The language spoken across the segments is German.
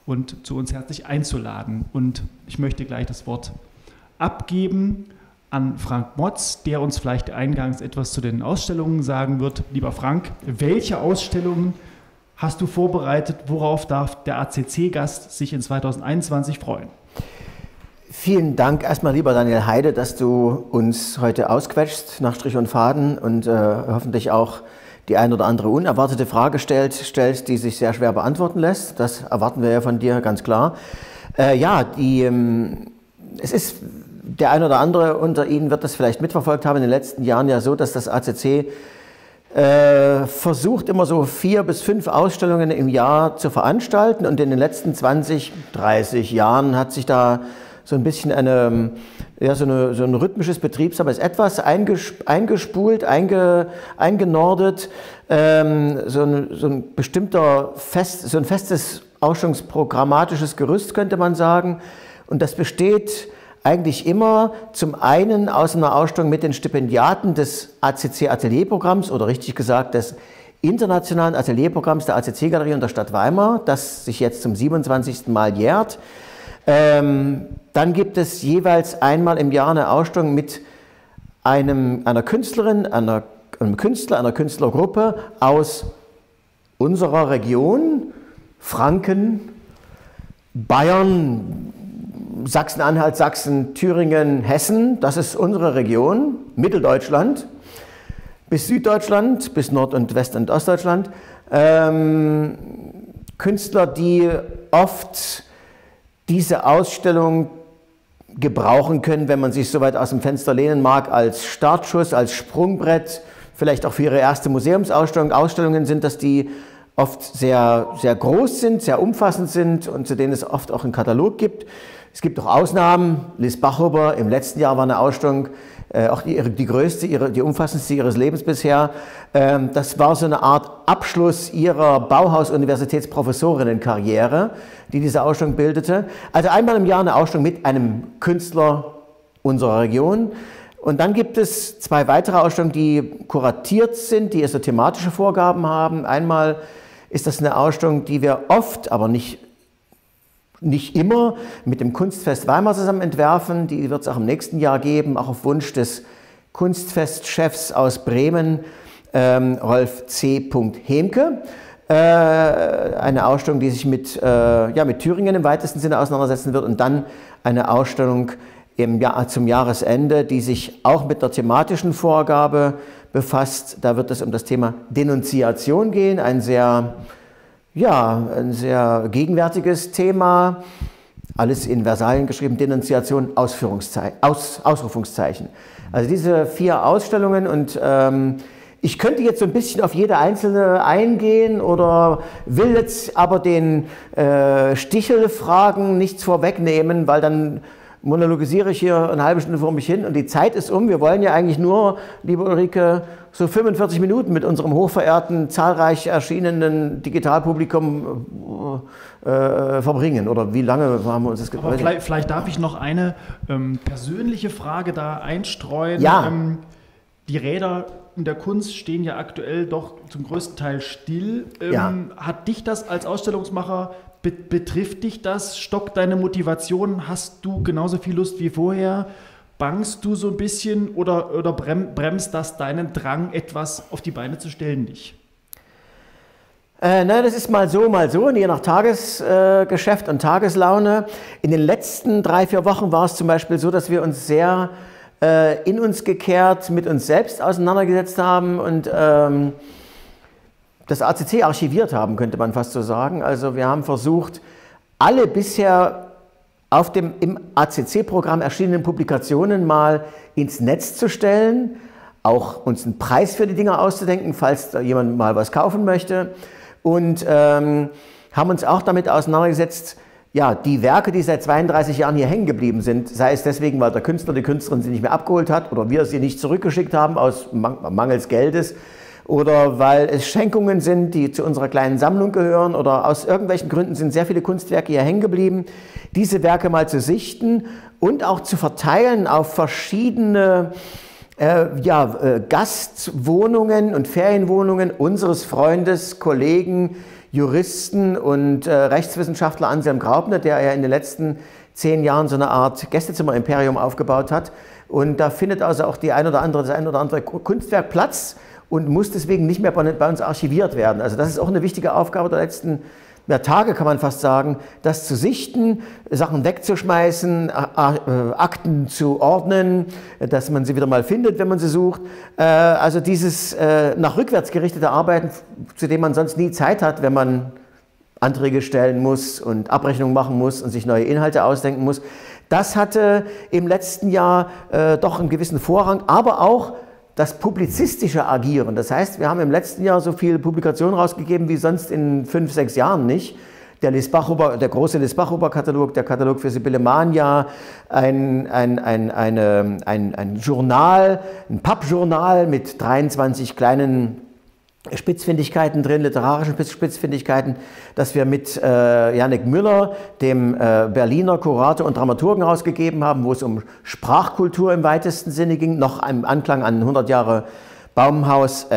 und zu uns herzlich einzuladen. Und ich möchte gleich das Wort abgeben an Frank Motz, der uns vielleicht eingangs etwas zu den Ausstellungen sagen wird. Lieber Frank, welche Ausstellungen hast du vorbereitet? Worauf darf der ACC-Gast sich in 2021 freuen? Vielen Dank erstmal, lieber Daniel Heide, dass du uns heute ausquetschst nach Strich und Faden und hoffentlich auch die ein oder andere unerwartete Frage stellst, die sich sehr schwer beantworten lässt. Das erwarten wir ja von dir, ganz klar. Es ist, der ein oder andere unter Ihnen wird das vielleicht mitverfolgt haben, in den letzten Jahren ja so, dass das ACC versucht, immer so 4 bis 5 Ausstellungen im Jahr zu veranstalten, und in den letzten 20, 30 Jahren hat sich da so ein bisschen so ein rhythmisches Betriebsarbeit, etwas eingespult, eingenordet, so ein festes ausstellungsprogrammatisches Gerüst, könnte man sagen. Und das besteht eigentlich immer zum einen aus einer Ausstellung mit den Stipendiaten des ACC-Atelierprogramms, oder richtig gesagt des internationalen Atelierprogramms der ACC-Galerie und der Stadt Weimar, das sich jetzt zum 27. Mal jährt. Dann gibt es jeweils einmal im Jahr eine Ausstellung mit einer Künstlerin, einem Künstler, einer Künstlergruppe aus unserer Region, Franken, Bayern, Sachsen-Anhalt, Sachsen, Thüringen, Hessen. Das ist unsere Region, Mitteldeutschland bis Süddeutschland, bis Nord- und West- und Ostdeutschland. Künstler, die oft diese Ausstellung gebrauchen können, wenn man sich so weit aus dem Fenster lehnen mag, als Startschuss, als Sprungbrett, vielleicht auch für ihre erste Museumsausstellung. Ausstellungen sind, dass die oft sehr, sehr groß sind, sehr umfassend sind und zu denen es oft auch einen Katalog gibt. Es gibt auch Ausnahmen. Liz Bachhuber, im letzten Jahr war eine Ausstellung, auch die größte, die umfassendste ihres Lebens bisher. Das war so eine Art Abschluss ihrer Bauhaus-Universitätsprofessorinnenkarriere, die diese Ausstellung bildete. Also einmal im Jahr eine Ausstellung mit einem Künstler unserer Region. Und dann gibt es 2 weitere Ausstellungen, die kuratiert sind, die so thematische Vorgaben haben. Einmal ist das eine Ausstellung, die wir oft, aber nicht immer, mit dem Kunstfest Weimar zusammen entwerfen. Die wird es auch im nächsten Jahr geben, auch auf Wunsch des Kunstfestchefs aus Bremen, Rolf C. Hemke. Eine Ausstellung, die sich mit Thüringen im weitesten Sinne auseinandersetzen wird, und dann eine Ausstellung zum Jahresende, die sich auch mit der thematischen Vorgabe befasst. Da wird es um das Thema Denunziation gehen, ein sehr gegenwärtiges Thema, alles in Versalien geschrieben, Denunziation, Ausrufungszeichen. Also diese 4 Ausstellungen, und ich könnte jetzt so ein bisschen auf jede einzelne eingehen oder will jetzt aber den Stichelfragen nichts vorwegnehmen, weil dann monologisiere ich hier eine halbe Stunde vor mich hin und die Zeit ist um. Wir wollen ja eigentlich nur, liebe Ulrike, so 45 Minuten mit unserem hochverehrten, zahlreich erschienenen Digitalpublikum verbringen. Oder wie lange haben wir uns das gedacht? Vielleicht darf ich noch eine persönliche Frage da einstreuen. Ja. Die Räder in der Kunst stehen ja aktuell doch zum größten Teil still. Hat dich das als Ausstellungsmacher, betrifft dich das? Stockt deine Motivation? Hast du genauso viel Lust wie vorher? Bangst du so ein bisschen oder bremst das deinen Drang, etwas auf die Beine zu stellen, nicht? Nein, das ist mal so, und je nach Tagesgeschäft und Tageslaune. In den letzten 3, 4 Wochen war es zum Beispiel so, dass wir uns sehr in uns gekehrt mit uns selbst auseinandergesetzt haben und das ACC archiviert haben, könnte man fast so sagen. Also wir haben versucht, alle bisher im ACC-Programm erschienenen Publikationen mal ins Netz zu stellen, auch uns einen Preis für die Dinger auszudenken, falls da jemand mal was kaufen möchte, und haben uns auch damit auseinandergesetzt, ja, die Werke, die seit 32 Jahren hier hängen geblieben sind, sei es deswegen, weil der Künstler, die Künstlerin sie nicht mehr abgeholt hat oder wir sie nicht zurückgeschickt haben aus mangels Geldes, oder weil es Schenkungen sind, die zu unserer kleinen Sammlung gehören, oder aus irgendwelchen Gründen sind sehr viele Kunstwerke hier hängen geblieben, diese Werke mal zu sichten und auch zu verteilen auf verschiedene Gastwohnungen und Ferienwohnungen unseres Freundes, Kollegen Juristen und Rechtswissenschaftler Anselm Graupner, der ja in den letzten 10 Jahren so eine Art Gästezimmer-Imperium aufgebaut hat. Und da findet also auch das ein oder andere Kunstwerk Platz und muss deswegen nicht mehr bei uns archiviert werden. Also das ist auch eine wichtige Aufgabe der letzten Tage, kann man fast sagen, das zu sichten, Sachen wegzuschmeißen, Akten zu ordnen, dass man sie wieder mal findet, wenn man sie sucht. Also dieses nach rückwärts gerichtete Arbeiten, zu dem man sonst nie Zeit hat, wenn man Anträge stellen muss und Abrechnungen machen muss und sich neue Inhalte ausdenken muss. Das hatte im letzten Jahr doch einen gewissen Vorrang, aber auch das publizistische Agieren. Das heißt, wir haben im letzten Jahr so viele Publikationen rausgegeben wie sonst in 5, 6 Jahren nicht. Der große Liesbach-Huber-Katalog, der Katalog für Sibylle Mania, ein Journal, ein Pappjournal mit 23 kleinen Spitzfindigkeiten drin, literarischen Spitzfindigkeiten, das wir mit Jannik Müller, dem Berliner Kurator und Dramaturgen rausgegeben haben, wo es um Sprachkultur im weitesten Sinne ging, noch im Anklang an 100 Jahre Bauhaus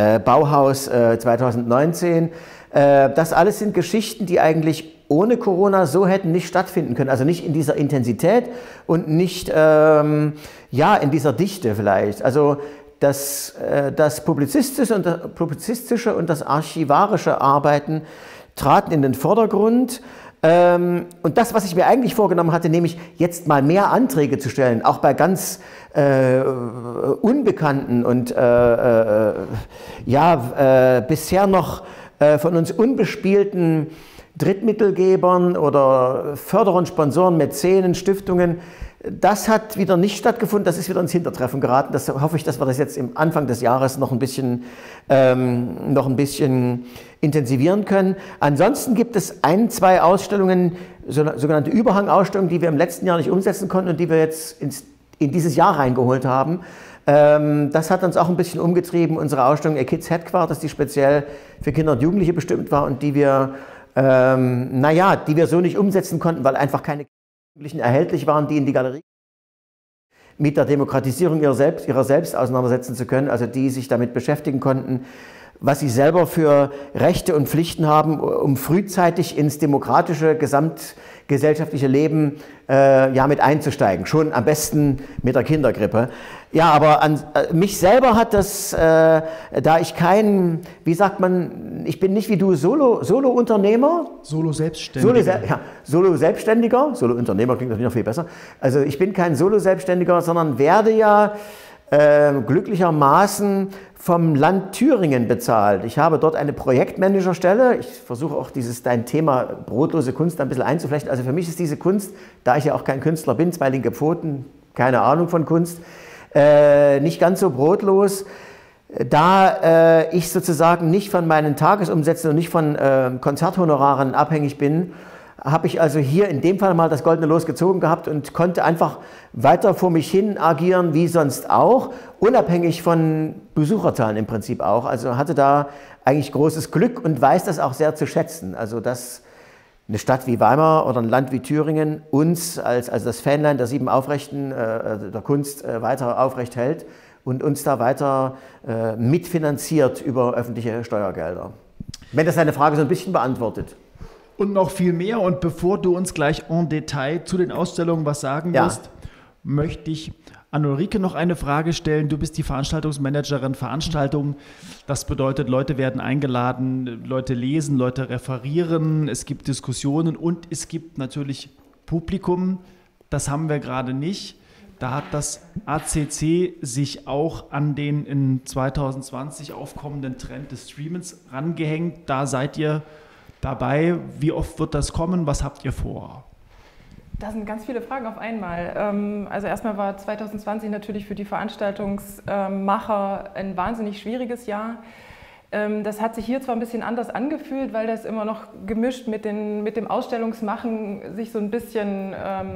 2019. Das alles sind Geschichten, die eigentlich ohne Corona so hätten nicht stattfinden können, also nicht in dieser Intensität und nicht in dieser Dichte vielleicht. Also das publizistische und das archivarische Arbeiten traten in den Vordergrund. Und das, was ich mir eigentlich vorgenommen hatte, nämlich jetzt mal mehr Anträge zu stellen, auch bei ganz unbekannten und bisher noch von uns unbespielten Drittmittelgebern oder Förderern, Sponsoren, Mäzenen, Stiftungen, das hat wieder nicht stattgefunden, das ist wieder ins Hintertreffen geraten. Das hoffe ich, dass wir das jetzt im Anfang des Jahres noch ein bisschen intensivieren können. Ansonsten gibt es 1, 2 Ausstellungen, sogenannte Überhangausstellungen, die wir im letzten Jahr nicht umsetzen konnten und die wir jetzt in dieses Jahr reingeholt haben. Das hat uns auch ein bisschen umgetrieben, unsere Ausstellung A Kids Headquarters, die speziell für Kinder und Jugendliche bestimmt war und die wir so nicht umsetzen konnten, weil einfach keine Jugendlichen erhältlich waren, die in die Galerie mit der Demokratisierung ihrer selbst auseinandersetzen zu können, also die sich damit beschäftigen konnten, was sie selber für Rechte und Pflichten haben, um frühzeitig ins demokratische, gesamtgesellschaftliche Leben mit einzusteigen. Schon am besten mit der Kindergrippe. Ja, aber mich selber hat das, da ich ich bin nicht wie du Solo-Unternehmer. Solo-Selbstständiger. Solo-Selbstständiger. Solo-Unternehmer klingt natürlich noch viel besser. Also ich bin kein Solo-Selbstständiger, sondern werde ja glücklichermaßen vom Land Thüringen bezahlt. Ich habe dort eine Projektmanagerstelle. Ich versuche auch dein Thema brotlose Kunst ein bisschen einzuflechten. Also für mich ist diese Kunst, da ich ja auch kein Künstler bin, 2 linke Pfoten, keine Ahnung von Kunst, nicht ganz so brotlos. Da ich sozusagen nicht von meinen Tagesumsätzen und nicht von Konzerthonoraren abhängig bin, habe ich also hier in dem Fall mal das goldene Los gezogen gehabt und konnte einfach weiter vor mich hin agieren, wie sonst auch, unabhängig von Besucherzahlen im Prinzip auch. Also hatte da eigentlich großes Glück und weiß das auch sehr zu schätzen. Also dass eine Stadt wie Weimar oder ein Land wie Thüringen uns als das Fähnlein der 7 Aufrechten der Kunst weiter aufrecht hält und uns da weiter mitfinanziert über öffentliche Steuergelder. Wenn das deine Frage so ein bisschen beantwortet. Und noch viel mehr. Und bevor du uns gleich en Detail zu den Ausstellungen was sagen wirst, möchte ich an Ulrike noch eine Frage stellen. Du bist die Veranstaltungsmanagerin Veranstaltungen. Das bedeutet, Leute werden eingeladen, Leute lesen, Leute referieren, es gibt Diskussionen und es gibt natürlich Publikum. Das haben wir gerade nicht. Da hat das ACC sich auch an den in 2020 aufkommenden Trend des Streamens rangehängt. Da seid ihr dabei. Wie oft wird das kommen? Was habt ihr vor? Das sind ganz viele Fragen auf einmal. Also erstmal war 2020 natürlich für die Veranstaltungsmacher ein wahnsinnig schwieriges Jahr. Das hat sich hier zwar ein bisschen anders angefühlt, weil das immer noch gemischt mit dem Ausstellungsmachen sich so ein bisschen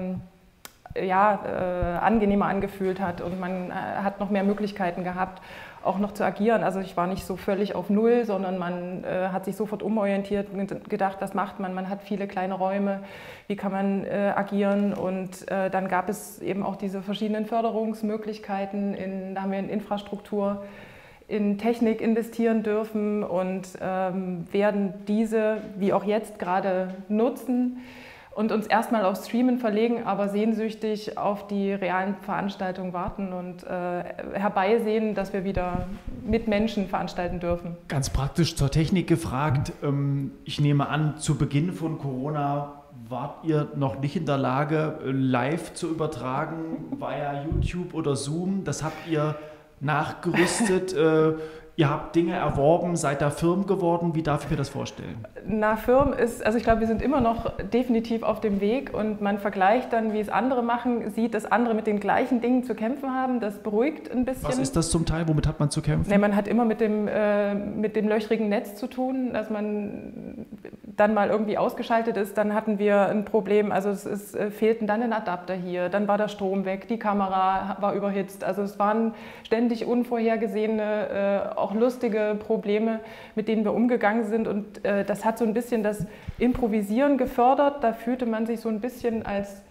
angenehmer angefühlt hat und man hat noch mehr Möglichkeiten gehabt, auch noch zu agieren. Also ich war nicht so völlig auf Null, sondern man hat sich sofort umorientiert und gedacht, was macht man? Man hat viele kleine Räume, wie kann man agieren? Und dann gab es eben auch diese verschiedenen Förderungsmöglichkeiten. Da haben wir in Infrastruktur in Technik investieren dürfen und werden diese, wie auch jetzt, gerade nutzen und uns erstmal auf Streamen verlegen, aber sehnsüchtig auf die realen Veranstaltungen warten und herbeisehen, dass wir wieder mit Menschen veranstalten dürfen. Ganz praktisch zur Technik gefragt. Ich nehme an, zu Beginn von Corona wart ihr noch nicht in der Lage, live zu übertragen via YouTube oder Zoom. Das habt ihr nachgerüstet. Ihr habt Dinge erworben, seid da firm geworden. Wie darf ich mir das vorstellen? Na, firm ist, also ich glaube, wir sind immer noch definitiv auf dem Weg und man vergleicht dann, wie es andere machen, sieht, dass andere mit den gleichen Dingen zu kämpfen haben. Das beruhigt ein bisschen. Was ist das zum Teil? Womit hat man zu kämpfen? Nee, man hat immer mit dem löchrigen Netz zu tun, dass man dann mal irgendwie ausgeschaltet ist. Dann hatten wir ein Problem, also es fehlten dann ein Adapter hier, dann war der Strom weg, die Kamera war überhitzt. Also es waren ständig unvorhergesehene, auch lustige Probleme, mit denen wir umgegangen sind und das hat so ein bisschen das Improvisieren gefördert. Da fühlte man sich so ein bisschen als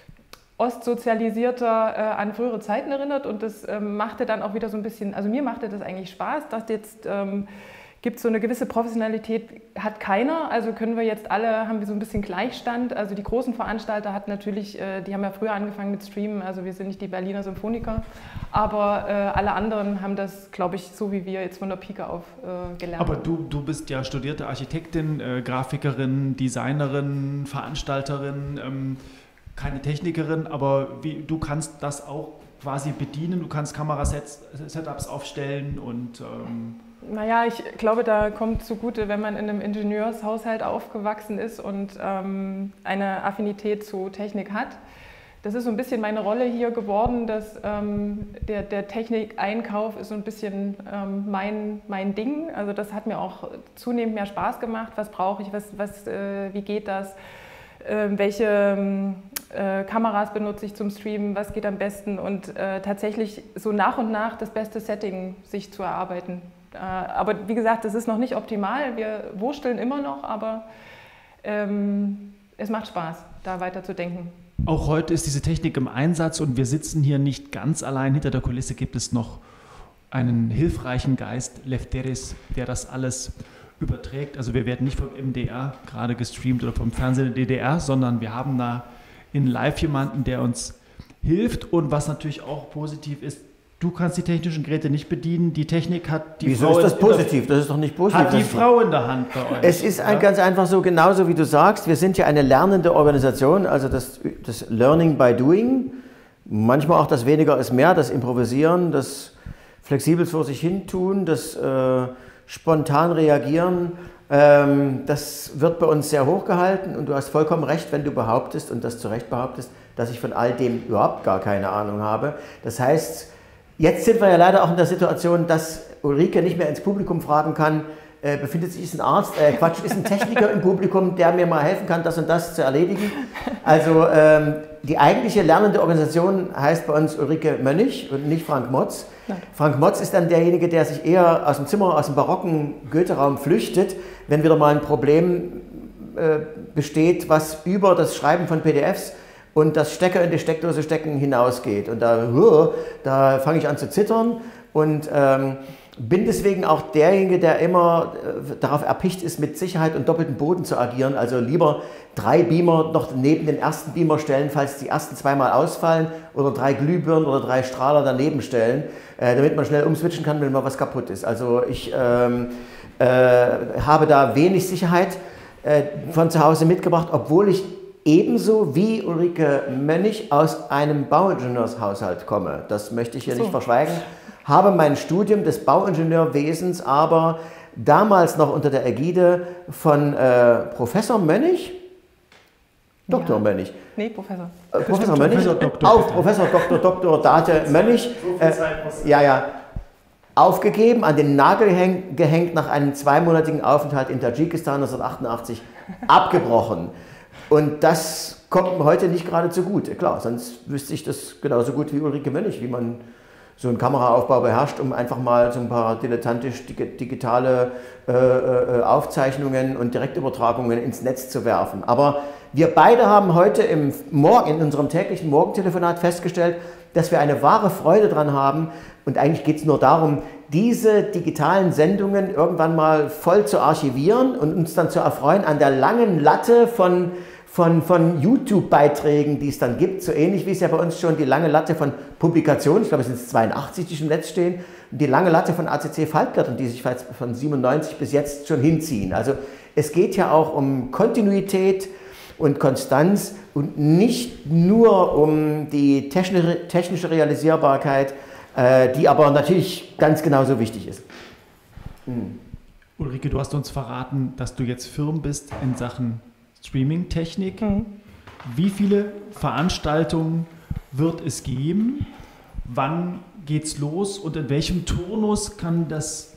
Ostsozialisierter an frühere Zeiten erinnert und das machte dann auch wieder so ein bisschen, also mir machte das eigentlich Spaß, dass jetzt gibt es so eine gewisse Professionalität, hat keiner, also können wir jetzt alle, haben wir so ein bisschen Gleichstand, also die großen Veranstalter hatten natürlich, die haben ja früher angefangen mit Streamen, also wir sind nicht die Berliner Symphoniker, aber alle anderen haben das, glaube ich, so wie wir jetzt von der Pike auf gelernt. Aber du bist ja studierte Architektin, Grafikerin, Designerin, Veranstalterin, keine Technikerin, aber du kannst das auch quasi bedienen, du kannst Kamerasetups aufstellen und... Naja, ich glaube, da kommt zugute, wenn man in einem Ingenieurshaushalt aufgewachsen ist und eine Affinität zu Technik hat. Das ist so ein bisschen meine Rolle hier geworden, dass der Technikeinkauf ist so ein bisschen mein Ding. Also das hat mir auch zunehmend mehr Spaß gemacht. Was brauche ich, wie geht das, welche Kameras benutze ich zum Streamen, was geht am besten und tatsächlich so nach und nach das beste Setting sich zu erarbeiten. Aber wie gesagt, das ist noch nicht optimal, wir wursteln immer noch, aber es macht Spaß, da weiter zu denken. Auch heute ist diese Technik im Einsatz und wir sitzen hier nicht ganz allein. Hinter der Kulisse gibt es noch einen hilfreichen Geist, Lefteris, der das alles überträgt. Also wir werden nicht vom MDR gerade gestreamt oder vom Fernsehen der DDR, sondern wir haben da in Live jemanden, der uns hilft und was natürlich auch positiv ist, du kannst die technischen Geräte nicht bedienen, die Technik hat die Wieso Frau... ist das positiv? Das ist doch nicht positiv. Hat die Frau in der Hand bei euch. Es ist ganz einfach so, genauso wie du sagst, wir sind ja eine lernende Organisation, also das Learning by Doing, manchmal auch das Weniger ist mehr, das Improvisieren, das flexibel vor sich hin tun, das spontan reagieren, das wird bei uns sehr hoch gehalten und du hast vollkommen recht, wenn du behauptest und das zu Recht behauptest, dass ich von all dem überhaupt gar keine Ahnung habe. Das heißt, jetzt sind wir ja leider auch in der Situation, dass Ulrike nicht mehr ins Publikum fragen kann, befindet sich ein Arzt, ist ein Techniker im Publikum, der mir mal helfen kann, das und das zu erledigen. Also die eigentliche lernende Organisation heißt bei uns Ulrike Mönnig und nicht Frank Motz. Nein. Frank Motz ist dann derjenige, der sich eher aus dem Zimmer, aus dem barocken Goethe-Raum flüchtet, wenn wieder mal ein Problem besteht, was über das Schreiben von PDFs und das Stecker in die Steckdose stecken hinausgeht. Und da fange ich an zu zittern und bin deswegen auch derjenige, der immer darauf erpicht ist, mit Sicherheit und doppeltem Boden zu agieren. Also lieber 3 Beamer noch neben den ersten Beamer stellen, falls die ersten 2-mal ausfallen, oder 3 Glühbirnen oder 3 Strahler daneben stellen, damit man schnell umswitchen kann, wenn mal was kaputt ist. Also ich habe da wenig Sicherheit von zu Hause mitgebracht, obwohl ich ebenso wie Ulrike Mönnig aus einem Bauingenieurshaushalt komme. Das möchte ich hier nicht verschweigen. Habe mein Studium des Bauingenieurwesens aber damals noch unter der Ägide von Professor Mönnig, Dr. Mönnig. Nee, Professor. Professor Mönnig, Professor Dr. Date Mönnig, aufgegeben, an den Nagel gehängt, nach einem 2-monatigen Aufenthalt in Tadschikistan 1988 abgebrochen. Und das kommt mir heute nicht gerade zugute. Klar, sonst wüsste ich das genauso gut wie Ulrike Mönnig, wie man so einen Kameraaufbau beherrscht, um einfach mal so ein paar dilettantisch digitale Aufzeichnungen und Direktübertragungen ins Netz zu werfen. Aber wir beide haben heute in unserem täglichen Morgentelefonat festgestellt, dass wir eine wahre Freude dran haben. Und eigentlich geht es nur darum, diese digitalen Sendungen irgendwann mal voll zu archivieren und uns dann zu erfreuen an der langen Latte von YouTube-Beiträgen, die es dann gibt, so ähnlich wie es ja bei uns schon die lange Latte von Publikationen, ich glaube es sind 82, die schon im Netz stehen, und die lange Latte von ACC-Faltblättern, die sich von 97 bis jetzt schon hinziehen. Also es geht ja auch um Kontinuität und Konstanz und nicht nur um die technische Realisierbarkeit, die aber natürlich ganz genauso wichtig ist. Ulrike, du hast uns verraten, dass du jetzt firm bist in Sachen Streaming-Technik. Wie viele Veranstaltungen wird es geben? Wann geht's los und in welchem Turnus kann das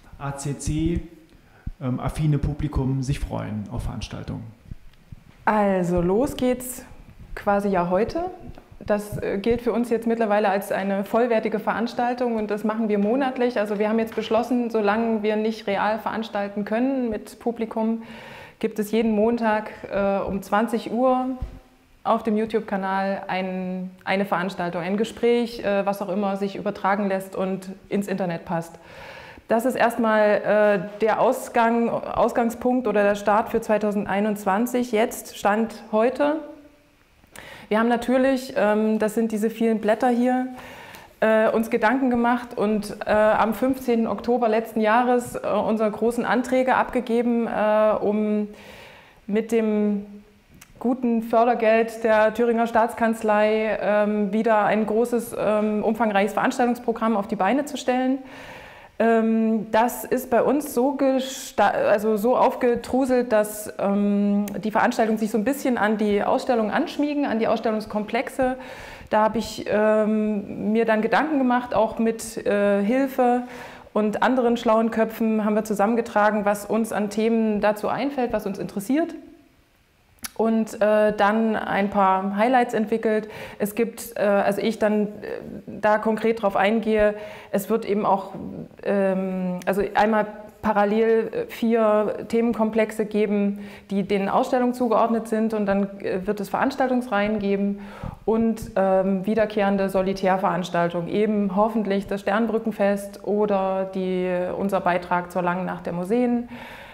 ACC-affine Publikum sich freuen auf Veranstaltungen? Also los geht's quasi ja heute. Das gilt für uns jetzt mittlerweile als eine vollwertige Veranstaltung und das machen wir monatlich. Also wir haben jetzt beschlossen, solange wir nicht real veranstalten können mit Publikum, gibt es jeden Montag um 20 Uhr auf dem YouTube-Kanal eine Veranstaltung, ein Gespräch, was auch immer sich übertragen lässt und ins Internet passt. Das ist erstmal der Ausgangspunkt oder der Start für 2021. Jetzt, Stand heute. Wir haben natürlich, das sind diese vielen Blätter hier, uns Gedanken gemacht und am 15. Oktober letzten Jahres unsere großen Anträge abgegeben, um mit dem guten Fördergeld der Thüringer Staatskanzlei wieder ein großes, umfangreiches Veranstaltungsprogramm auf die Beine zu stellen. Das ist bei uns so aufgedruselt, dass die Veranstaltungen sich so ein bisschen an die Ausstellung anschmiegen, an die Ausstellungskomplexe. Da habe ich mir dann Gedanken gemacht, auch mit Hilfe und anderen schlauen Köpfen haben wir zusammengetragen, was uns an Themen dazu einfällt, was uns interessiert. Und dann ein paar Highlights entwickelt. Es gibt, also ich dann da konkret drauf eingehe, es wird eben auch, also einmal parallel 4 Themenkomplexe geben, die den Ausstellungen zugeordnet sind und dann wird es Veranstaltungsreihen geben und wiederkehrende Solitärveranstaltungen, eben hoffentlich das Sternbrückenfest oder unser Beitrag zur Langen Nacht der Museen.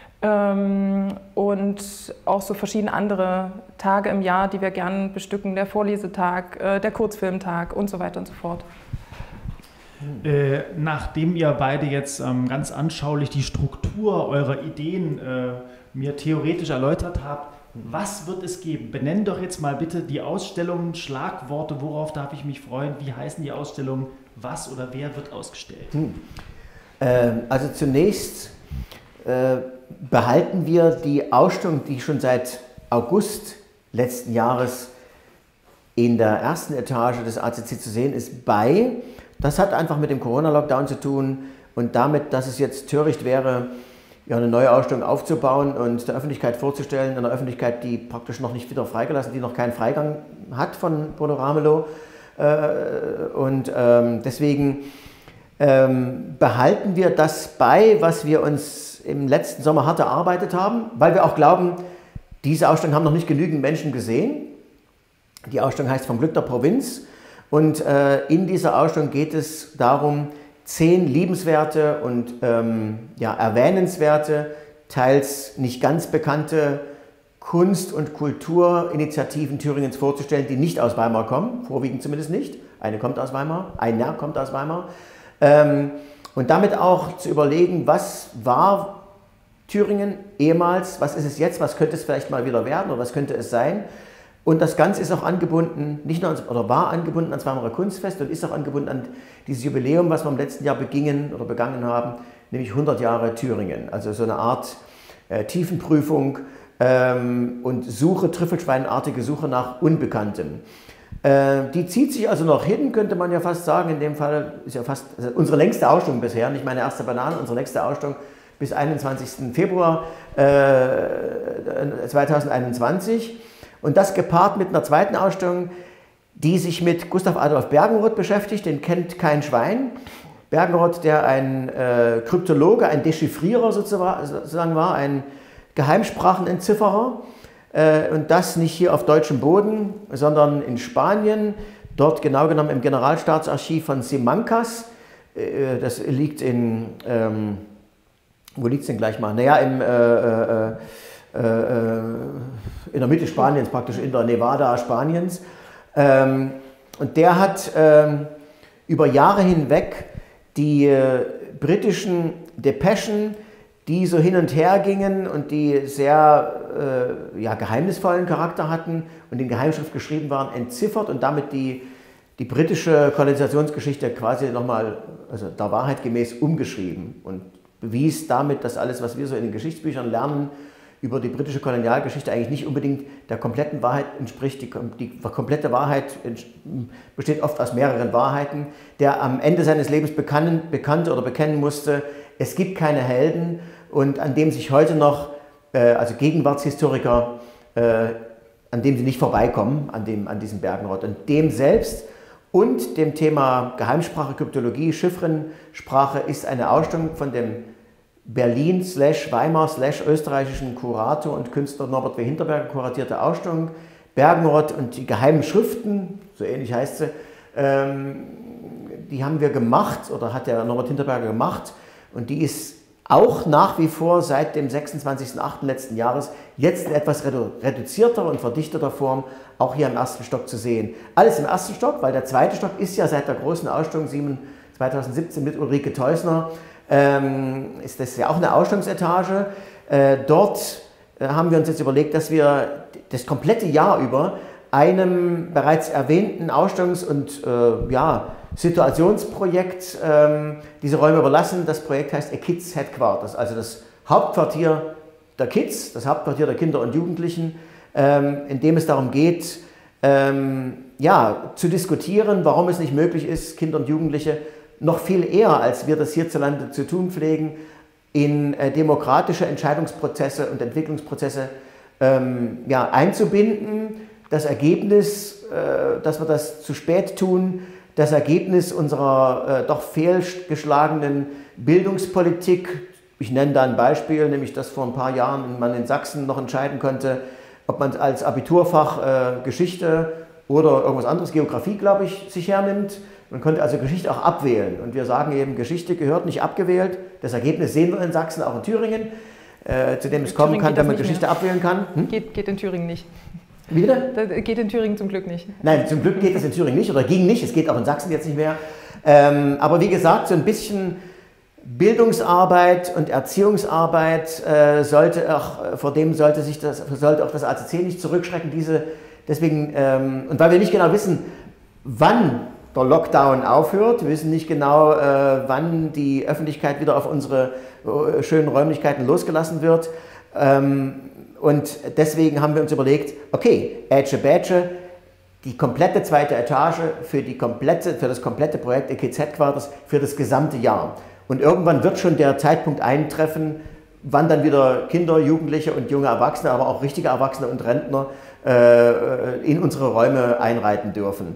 Und auch so verschiedene andere Tage im Jahr, die wir gerne bestücken, der Vorlesetag, der Kurzfilmtag und so weiter und so fort. Nachdem ihr beide jetzt ganz anschaulich die Struktur eurer Ideen mir theoretisch erläutert habt, was wird es geben? Benenn doch jetzt mal bitte die Ausstellungen, Schlagworte, worauf darf ich mich freuen, wie heißen die Ausstellungen, was oder wer wird ausgestellt? Also zunächst behalten wir die Ausstellung, die schon seit August letzten Jahres in der ersten Etage des ACC zu sehen ist, bei. Das hat einfach mit dem Corona-Lockdown zu tun und damit, dass es jetzt töricht wäre, ja, eine neue Ausstellung aufzubauen und der Öffentlichkeit vorzustellen, einer Öffentlichkeit, die praktisch noch nicht wieder freigelassen, die noch keinen Freigang hat von Bruno Ramelow. Deswegen behalten wir das bei, was wir uns im letzten Sommer hart erarbeitet haben, weil wir auch glauben, diese Ausstellung haben noch nicht genügend Menschen gesehen. Die Ausstellung heißt Vom Glück der Provinz und in dieser Ausstellung geht es darum, 10 liebenswerte und erwähnenswerte, teils nicht ganz bekannte Kunst- und Kulturinitiativen Thüringens vorzustellen, die nicht aus Weimar kommen, vorwiegend zumindest nicht. Eine kommt aus Weimar, einer kommt aus Weimar. Und damit auch zu überlegen, was war Thüringen ehemals, was ist es jetzt, was könnte es vielleicht mal wieder werden oder was könnte es sein. Und das Ganze ist auch angebunden, nicht nur war angebunden ans Weimarer Kunstfest und ist auch angebunden an dieses Jubiläum, was wir im letzten Jahr begangen haben, nämlich 100 Jahre Thüringen. Also so eine Art Tiefenprüfung und trüffelschweinartige Suche nach Unbekanntem. Die zieht sich also noch hin, könnte man ja fast sagen. In dem Fall ist ja fast unsere längste Ausstellung bisher, nicht meine erste Banane, unsere nächste Ausstellung bis 21. Februar 2021. Und das gepaart mit einer zweiten Ausstellung, die sich mit Gustav Adolf Bergenroth beschäftigt, den kennt kein Schwein. Bergenroth, der ein Kryptologe, ein Dechiffrierer sozusagen war, ein Geheimsprachenentzifferer. Und das nicht hier auf deutschem Boden, sondern in Spanien, dort genau genommen im Generalstaatsarchiv von Simancas, das liegt in, wo liegt es denn gleich mal? Naja, in der Mitte Spaniens, praktisch in der Nevada Spaniens. Und der hat über Jahre hinweg die britischen Depeschen, die so hin und her gingen und die sehr geheimnisvollen Charakter hatten und in Geheimschrift geschrieben waren, entziffert und damit die britische Kolonisationsgeschichte quasi nochmal, also der Wahrheit gemäß, umgeschrieben und bewies damit, dass alles, was wir so in den Geschichtsbüchern lernen, über die britische Kolonialgeschichte eigentlich nicht unbedingt der kompletten Wahrheit entspricht. Die komplette Wahrheit besteht oft aus mehreren Wahrheiten. Der am Ende seines Lebens bekannte oder bekennen musste, es gibt keine Helden, und an dem sich heute noch, also Gegenwartshistoriker, an dem sie nicht vorbeikommen, an diesem Bergenrod. Und dem selbst und dem Thema Geheimsprache, Kryptologie, Chiffrensprache ist eine Ausstellung von dem Berlin/Weimar/österreichischen Kurator und Künstler Norbert W. Hinterberger kuratierte Ausstellung, Bergenrod und die geheimen Schriften, so ähnlich heißt sie, die haben wir gemacht, oder hat der Norbert Hinterberger gemacht, und die ist auch nach wie vor seit dem 26.08. letzten Jahres jetzt in etwas reduzierter und verdichteter Form auch hier im ersten Stock zu sehen. Alles im ersten Stock, weil der zweite Stock ist ja seit der großen Ausstellung 2017 mit Ulrike Teusner, ist das ja auch eine Ausstellungsetage. Dort haben wir uns jetzt überlegt, dass wir das komplette Jahr über einem bereits erwähnten Ausstellungs- und Situationsprojekt diese Räume überlassen. Das Projekt heißt A Kids Headquarters, also das Hauptquartier der Kids, das Hauptquartier der Kinder und Jugendlichen, in dem es darum geht, zu diskutieren, warum es nicht möglich ist, Kinder und Jugendliche noch viel eher, als wir das hierzulande zu tun pflegen, in demokratische Entscheidungsprozesse und Entwicklungsprozesse einzubinden. Das Ergebnis, dass wir das zu spät tun, das Ergebnis unserer doch fehlgeschlagenen Bildungspolitik, ich nenne da ein Beispiel, nämlich dass vor ein paar Jahren man in Sachsen noch entscheiden konnte, ob man als Abiturfach Geschichte oder irgendwas anderes, Geografie, glaube ich, sich hernimmt. Man konnte also Geschichte auch abwählen. Und wir sagen eben, Geschichte gehört nicht abgewählt. Das Ergebnis sehen wir in Sachsen, auch in Thüringen, zu dem es kommen kann, wenn man Geschichte abwählen kann. Geht in Thüringen nicht. Wie bitte? Das geht in Thüringen zum Glück nicht. Nein, zum Glück geht es in Thüringen nicht oder ging nicht. Es geht auch in Sachsen jetzt nicht mehr. Aber wie gesagt, so ein bisschen Bildungsarbeit und Erziehungsarbeit sollte auch das ACC nicht zurückschrecken. Deswegen, und weil wir nicht genau wissen, wann der Lockdown aufhört, wir wissen nicht genau, wann die Öffentlichkeit wieder auf unsere schönen Räumlichkeiten losgelassen wird. Und deswegen haben wir uns überlegt, okay, Ätsche-Bätsche, die komplette zweite Etage für das komplette Projekt A Kids Headquarters für das gesamte Jahr. Und irgendwann wird schon der Zeitpunkt eintreffen, wann dann wieder Kinder, Jugendliche und junge Erwachsene, aber auch richtige Erwachsene und Rentner in unsere Räume einreiten dürfen.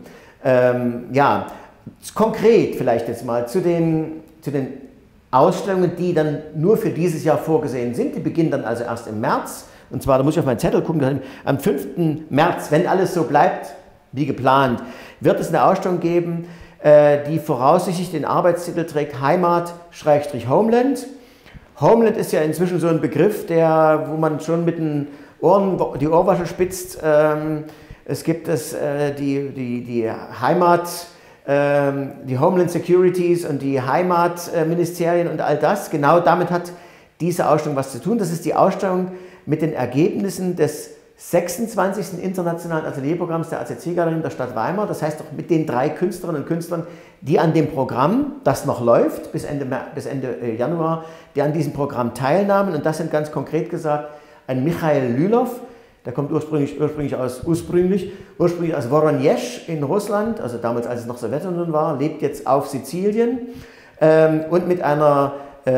Konkret vielleicht jetzt mal zu den Ausstellungen, die dann nur für dieses Jahr vorgesehen sind. Die beginnen dann also erst im März. Und zwar, da muss ich auf meinen Zettel gucken, am 5. März, wenn alles so bleibt wie geplant, wird es eine Ausstellung geben, die voraussichtlich den Arbeitstitel trägt Heimat/Homeland. Homeland ist ja inzwischen so ein Begriff, wo man schon mit den Ohren die Ohrwaschel spitzt. Es gibt die Heimat, die Homeland Securities und die Heimatministerien und all das. Genau damit hat diese Ausstellung was zu tun. Das ist die Ausstellung mit den Ergebnissen des 26. Internationalen Atelierprogramms der ACC-Galerien der Stadt Weimar. Das heißt auch mit den 3 Künstlerinnen und Künstlern, die an dem Programm, das noch läuft, bis Ende Januar, die an diesem Programm teilnahmen. Und das sind ganz konkret gesagt ein Michail Lylov, der kommt ursprünglich aus Voronezh in Russland, also damals, als es noch Sowjetunion war, lebt jetzt auf Sizilien und mit einer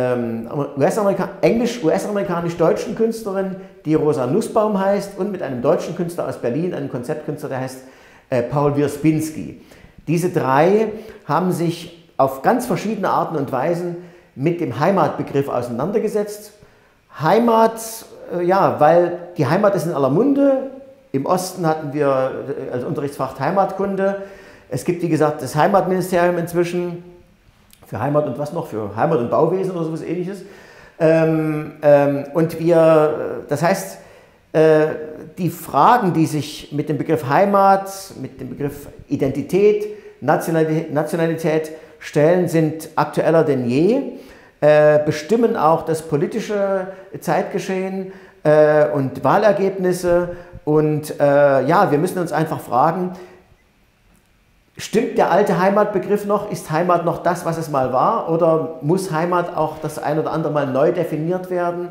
US-amerikanisch-deutschen Künstlerin, die Rosa Nussbaum heißt, und mit einem deutschen Künstler aus Berlin, einem Konzeptkünstler, der heißt Paul Wierspinski. Diese 3 haben sich auf ganz verschiedene Arten und Weisen mit dem Heimatbegriff auseinandergesetzt. Heimat, weil die Heimat ist in aller Munde. Im Osten hatten wir als Unterrichtsfach Heimatkunde. Es gibt, wie gesagt, das Heimatministerium inzwischen. für Heimat und was noch, für Heimat und Bauwesen oder sowas ähnliches. Und das heißt, die Fragen, die sich mit dem Begriff Heimat, mit dem Begriff Identität, Nationalität stellen, sind aktueller denn je, bestimmen auch das politische Zeitgeschehen und Wahlergebnisse. Und ja, wir müssen uns einfach fragen, stimmt der alte Heimatbegriff noch? Ist Heimat noch das, was es mal war? Oder muss Heimat auch das ein oder andere Mal neu definiert werden?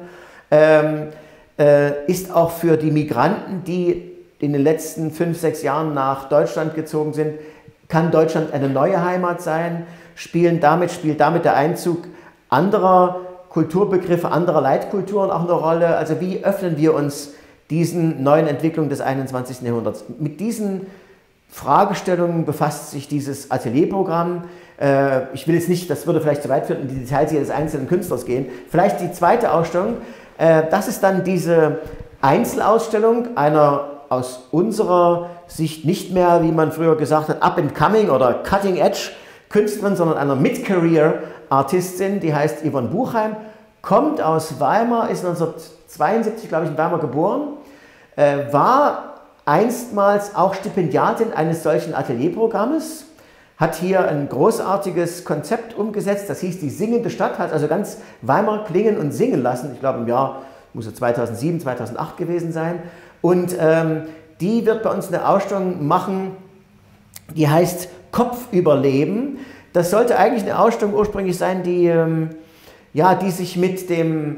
Ist auch für die Migranten, die in den letzten 5, 6 Jahren nach Deutschland gezogen sind, kann Deutschland eine neue Heimat sein? Spielt damit der Einzug anderer Kulturbegriffe, anderer Leitkulturen auch eine Rolle? Also wie öffnen wir uns diesen neuen Entwicklungen des 21. Jahrhunderts? Mit diesen Fragestellungen befasst sich dieses Atelierprogramm. Ich will jetzt nicht, das würde vielleicht zu weit führen, in die Details jedes einzelnen Künstlers gehen. Vielleicht die zweite Ausstellung, das ist dann diese Einzelausstellung einer aus unserer Sicht nicht mehr, wie man früher gesagt hat, up-and-coming oder cutting-edge Künstlerin, sondern einer Mid-Career-Artistin, die heißt Yvonne Buchheim, kommt aus Weimar, ist 1972, glaube ich, in Weimar geboren, war einstmals auch Stipendiatin eines solchen Atelierprogrammes, hat hier ein großartiges Konzept umgesetzt, das hieß die singende Stadt, hat also ganz Weimar klingen und singen lassen, ich glaube im Jahr, muss es 2007, 2008 gewesen sein, und die wird bei uns eine Ausstellung machen, die heißt Kopfüberleben. Das sollte eigentlich eine Ausstellung ursprünglich sein, die sich mit dem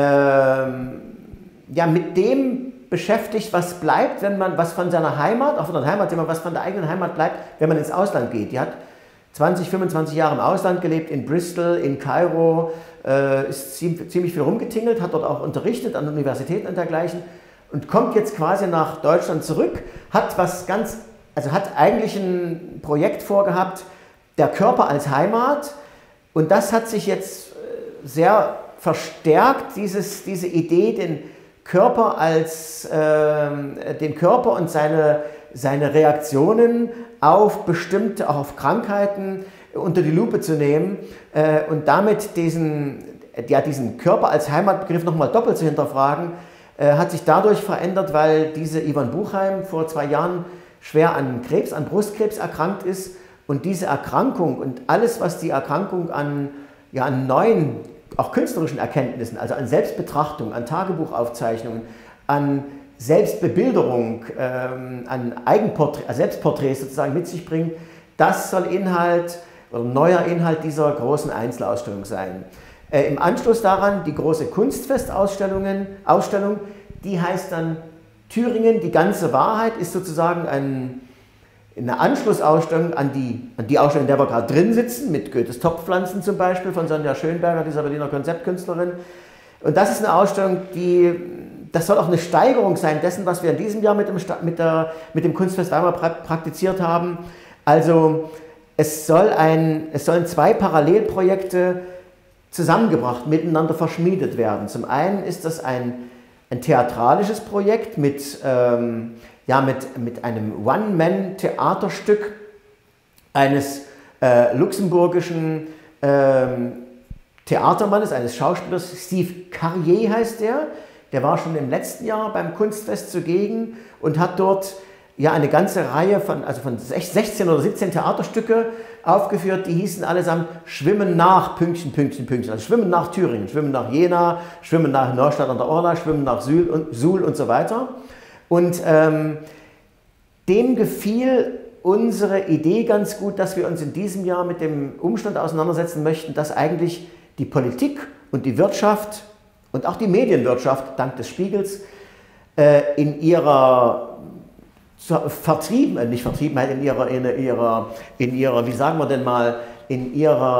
beschäftigt, was bleibt, wenn man was von seiner Heimat, auch von der Heimat, was von der eigenen Heimat bleibt, wenn man ins Ausland geht. Die hat 20, 25 Jahre im Ausland gelebt, in Bristol, in Kairo, ist ziemlich viel rumgetingelt, hat dort auch unterrichtet an Universitäten und dergleichen und kommt jetzt quasi nach Deutschland zurück, hat eigentlich ein Projekt vorgehabt, der Körper als Heimat, und das hat sich jetzt sehr verstärkt, diese Idee, den Körper und seine Reaktionen auf bestimmte, auch auf Krankheiten unter die Lupe zu nehmen und damit diesen Körper als Heimatbegriff nochmal doppelt zu hinterfragen, hat sich dadurch verändert, weil diese Yvonne Buchheim vor 2 Jahren schwer an Brustkrebs erkrankt ist, und diese Erkrankung und alles, was die Erkrankung an neuen, auch künstlerischen Erkenntnissen, also an Selbstbetrachtung, an Tagebuchaufzeichnungen, an Selbstbebilderung, an Selbstporträts sozusagen mit sich bringt, das soll neuer Inhalt dieser großen Einzelausstellung sein. Im Anschluss daran die große Kunstfestausstellung, die heißt dann Thüringen, die ganze Wahrheit, ist sozusagen eine Anschlussausstellung an die Ausstellung, in der wir gerade drin sitzen, mit Goethes Topfpflanzen zum Beispiel von Sonja Schönberger, dieser Berliner Konzeptkünstlerin. Und das ist eine Ausstellung, das soll auch eine Steigerung sein dessen, was wir in diesem Jahr mit dem Kunstfest Weimar praktiziert haben. Also es sollen 2 Parallelprojekte zusammengebracht, miteinander verschmiedet werden. Zum einen ist das ein theatralisches Projekt mit einem One-Man-Theaterstück eines luxemburgischen Theatermannes, eines Schauspielers, Steve Carrier heißt der. Der war schon im letzten Jahr beim Kunstfest zugegen und hat dort eine ganze Reihe von 16 oder 17 Theaterstücke aufgeführt, die hießen allesamt Schwimmen nach ... Also Schwimmen nach Thüringen, Schwimmen nach Jena, Schwimmen nach Neustadt an der Orla, Schwimmen nach Suhl und so weiter. Und dem gefiel unsere Idee ganz gut, dass wir uns in diesem Jahr mit dem Umstand auseinandersetzen möchten, dass eigentlich die Politik und die Wirtschaft und auch die Medienwirtschaft, dank des Spiegels, in ihrer Vertriebenheit, in ihrer, wie sagen wir denn mal, in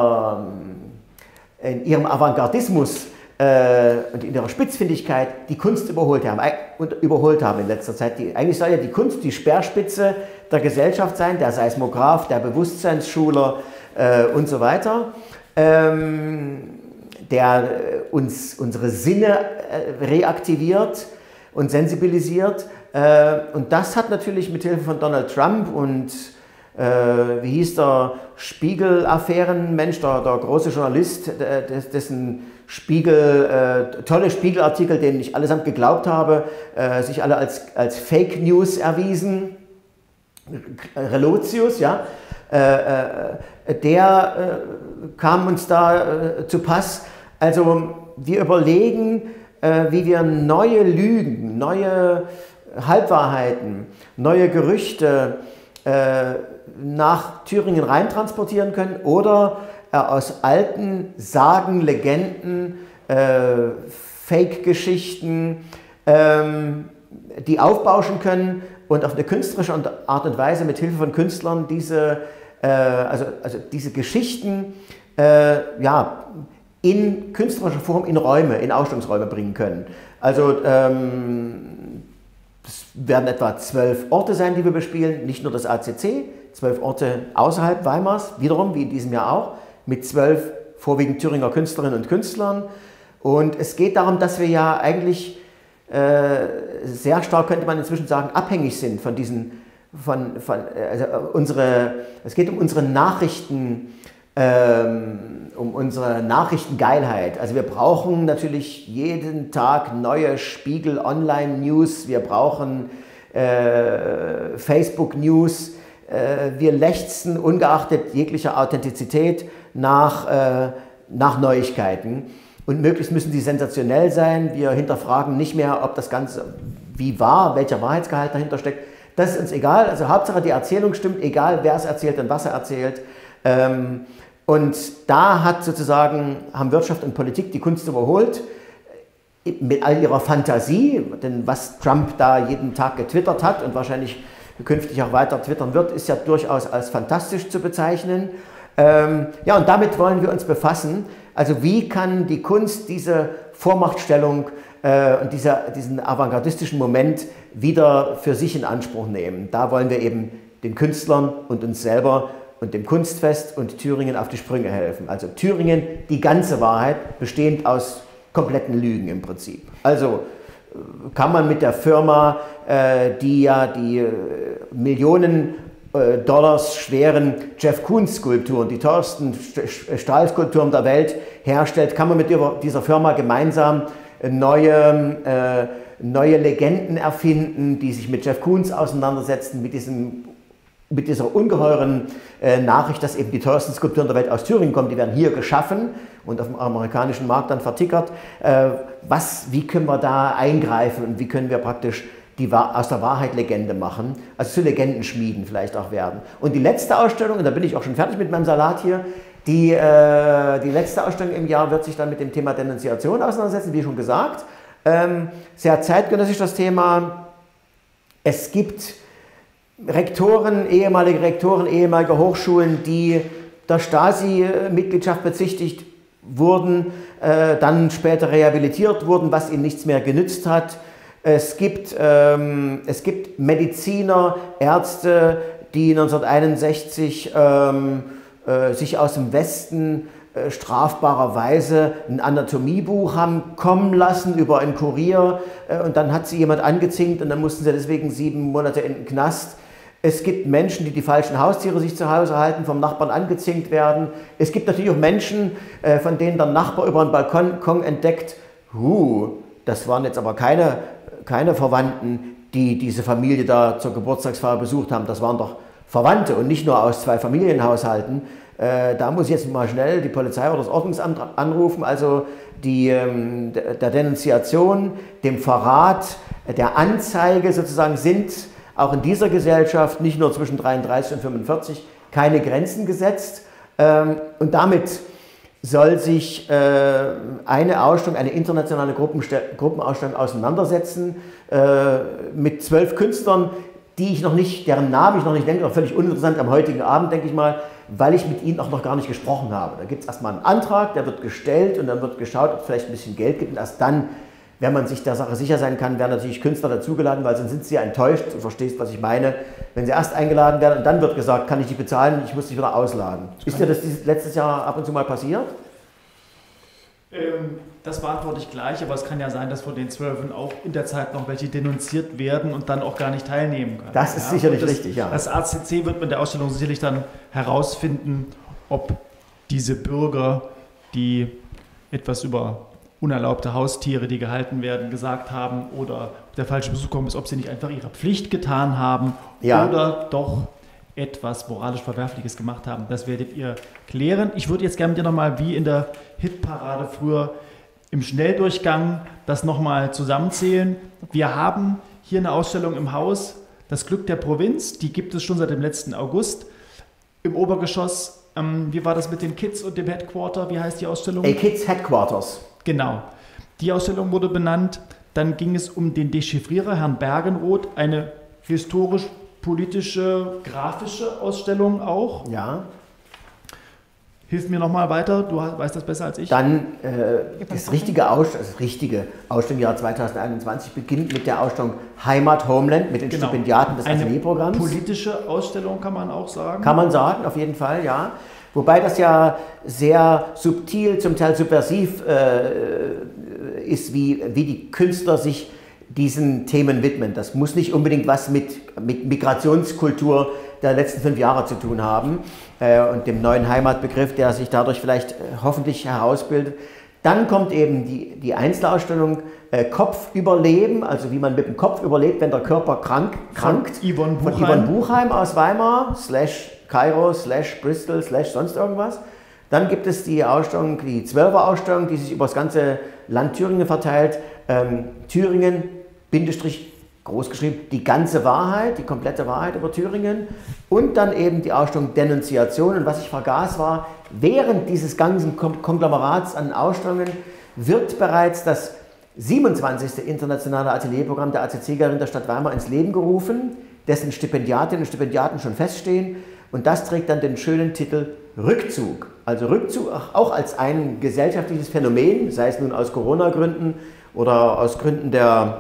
ihrem Avantgardismus und in ihrer Spitzfindigkeit die Kunst überholt haben in letzter Zeit. Eigentlich soll ja die Kunst die Speerspitze der Gesellschaft sein, der Seismograph, der Bewusstseinsschuler und so weiter, der unsere Sinne reaktiviert und sensibilisiert. Und das hat natürlich mit Hilfe von Donald Trump und wie hieß der Spiegel-Affären-Mensch, der große Journalist, dessen tolle Spiegelartikel, denen ich allesamt geglaubt habe, sich alle als Fake News erwiesen. Relotius, ja, der kam uns da zu Pass. Also wir überlegen, wie wir neue Lügen, neue Halbwahrheiten, neue Gerüchte nach Thüringen rein transportieren können oder aus alten Sagen, Legenden, Fake-Geschichten, die aufbauschen können und auf eine künstlerische Art und Weise mit Hilfe von Künstlern diese Geschichten in künstlerischer Form in Räume, in Ausstellungsräume bringen können. Also es werden etwa 12 Orte sein, die wir bespielen, nicht nur das ACC, 12 Orte außerhalb Weimars, wiederum wie in diesem Jahr auch, mit 12 vorwiegend Thüringer Künstlerinnen und Künstlern. Und es geht darum, dass wir ja eigentlich sehr stark, könnte man inzwischen sagen, abhängig sind von diesen, es geht um unsere Nachrichten, um unsere Nachrichtengeilheit. Also wir brauchen natürlich jeden Tag neue Spiegel-Online-News, wir brauchen Facebook-News, wir lechzen ungeachtet jeglicher Authentizität nach Neuigkeiten. Und möglichst müssen sie sensationell sein. Wir hinterfragen nicht mehr, ob das Ganze wie war, welcher Wahrheitsgehalt dahinter steckt. Das ist uns egal. Also Hauptsache die Erzählung stimmt, egal wer es erzählt und was er erzählt. Und da haben Wirtschaft und Politik die Kunst überholt, mit all ihrer Fantasie. Denn was Trump da jeden Tag getwittert hat und wahrscheinlich künftig auch weiter twittern wird, ist ja durchaus als fantastisch zu bezeichnen. Ja, und damit wollen wir uns befassen. Also wie kann die Kunst diese Vormachtstellung und diesen avantgardistischen Moment wieder für sich in Anspruch nehmen? Da wollen wir eben den Künstlern und uns selber und dem Kunstfest und Thüringen auf die Sprünge helfen. Also Thüringen, die ganze Wahrheit, bestehend aus kompletten Lügen im Prinzip. Also kann man mit der Firma, die ja die Millionen Dollars schweren Jeff Koons Skulpturen, die teuersten Stahlskulpturen der Welt herstellt, kann man mit dieser Firma gemeinsam neue Legenden erfinden, die sich mit Jeff Koons auseinandersetzen, mit dieser ungeheuren Nachricht, dass eben die teuersten Skulpturen der Welt aus Thüringen kommen, die werden hier geschaffen und auf dem amerikanischen Markt dann vertickert. Wie können wir da eingreifen und wie können wir praktisch aus der Wahrheit Legende machen, also zu Legendenschmieden vielleicht auch werden. Und die letzte Ausstellung, und da bin ich auch schon fertig mit meinem Salat hier, die letzte Ausstellung im Jahr wird sich dann mit dem Thema Denunziation auseinandersetzen, wie schon gesagt. Sehr zeitgenössisch das Thema. Es gibt ehemalige Hochschulen, die der Stasi-Mitgliedschaft bezichtigt wurden, dann später rehabilitiert wurden, was ihnen nichts mehr genützt hat. Es gibt Mediziner, Ärzte, die 1961 sich aus dem Westen strafbarerweise ein Anatomiebuch haben kommen lassen über einen Kurier und dann hat sie jemand angezinkt und dann mussten sie deswegen 7 Monate in den Knast. Es gibt Menschen, die falschen Haustiere sich zu Hause halten, vom Nachbarn angezinkt werden. Es gibt natürlich auch Menschen, von denen der Nachbar über einen Balkon entdeckt, das waren jetzt aber keine Verwandten, die diese Familie da zur Geburtstagsfeier besucht haben. Das waren doch Verwandte und nicht nur aus 2 Familienhaushalten. Da muss ich jetzt mal schnell die Polizei oder das Ordnungsamt anrufen. Also der Denunziation, dem Verrat, der Anzeige sozusagen sind auch in dieser Gesellschaft nicht nur zwischen 33 und 45 keine Grenzen gesetzt. Und damit soll sich eine Ausstellung, eine internationale Gruppenausstellung auseinandersetzen mit 12 Künstlern, deren Namen ich noch nicht denke, völlig uninteressant am heutigen Abend, denke ich mal, weil ich mit ihnen auch noch gar nicht gesprochen habe. Da gibt es erstmal einen Antrag, der wird gestellt und dann wird geschaut, ob es vielleicht ein bisschen Geld gibt und erst dann, wenn man sich der Sache sicher sein kann, werden natürlich Künstler dazugeladen, weil sonst sind sie ja enttäuscht, du verstehst, was ich meine, wenn sie erst eingeladen werden und dann wird gesagt, kann ich dich bezahlen, ich muss dich wieder ausladen. Ist dir das letztes Jahr ab und zu mal passiert? das beantworte ich gleich, aber es kann ja sein, dass von den 12 auch in der Zeit noch welche denunziert werden und dann auch gar nicht teilnehmen können. Das ist sicherlich richtig, ja. Das ACC wird mit der Ausstellung sicherlich dann herausfinden, ob diese Bürger, die etwas über unerlaubte Haustiere, die gehalten werden, gesagt haben oder der falsche Besuch kommt, ist, ob sie nicht einfach ihre Pflicht getan haben oder doch etwas moralisch Verwerfliches gemacht haben. Das werdet ihr klären. Ich würde jetzt gerne mit dir nochmal wie in der Hitparade früher im Schnelldurchgang das nochmal zusammenzählen. Wir haben hier eine Ausstellung im Haus, das Glück der Provinz, die gibt es schon seit dem letzten August. Im Obergeschoss, wie war das mit den Kids und dem Headquarter? Wie heißt die Ausstellung? Kids Headquarters. Genau. Die Ausstellung wurde benannt. Dann ging es um den Dechiffrierer, Herrn Bergenroth, eine historisch-politische, grafische Ausstellung auch. Ja. Hilf mir nochmal weiter, du weißt das besser als ich. Dann das richtige Ausstellungsjahr 2021 beginnt mit der Ausstellung Heimat Homeland mit den Stipendiaten des Atelierprogramms. Eine politische Ausstellung kann man auch sagen. Kann man sagen, auf jeden Fall, ja. Wobei das ja sehr subtil, zum Teil subversiv ist, wie die Künstler sich diesen Themen widmen. Das muss nicht unbedingt was mit Migrationskultur der letzten 5 Jahre zu tun haben und dem neuen Heimatbegriff, der sich dadurch vielleicht hoffentlich herausbildet. Dann kommt eben die Einzelausstellung Kopf überleben, also wie man mit dem Kopf überlebt, wenn der Körper krankt. Von Yvonne Buchheim aus Weimar, /Kairo, /Bristol, sonst irgendwas. Dann gibt es die Ausstellung, die 12er-Ausstellung, die sich über das ganze Land Thüringen verteilt. Thüringen, Bindestrich, großgeschrieben, die ganze Wahrheit, die komplette Wahrheit über Thüringen. Und dann eben die Ausstellung Denunziation. Und was ich vergaß war, während dieses ganzen Konglomerats an Ausstellungen wird bereits das 27. internationale Atelierprogramm der ACC-Galerie der Stadt Weimar ins Leben gerufen, dessen Stipendiatinnen und Stipendiaten schon feststehen. Und das trägt dann den schönen Titel Rückzug. Also Rückzug auch als ein gesellschaftliches Phänomen, sei es nun aus Corona-Gründen oder aus Gründen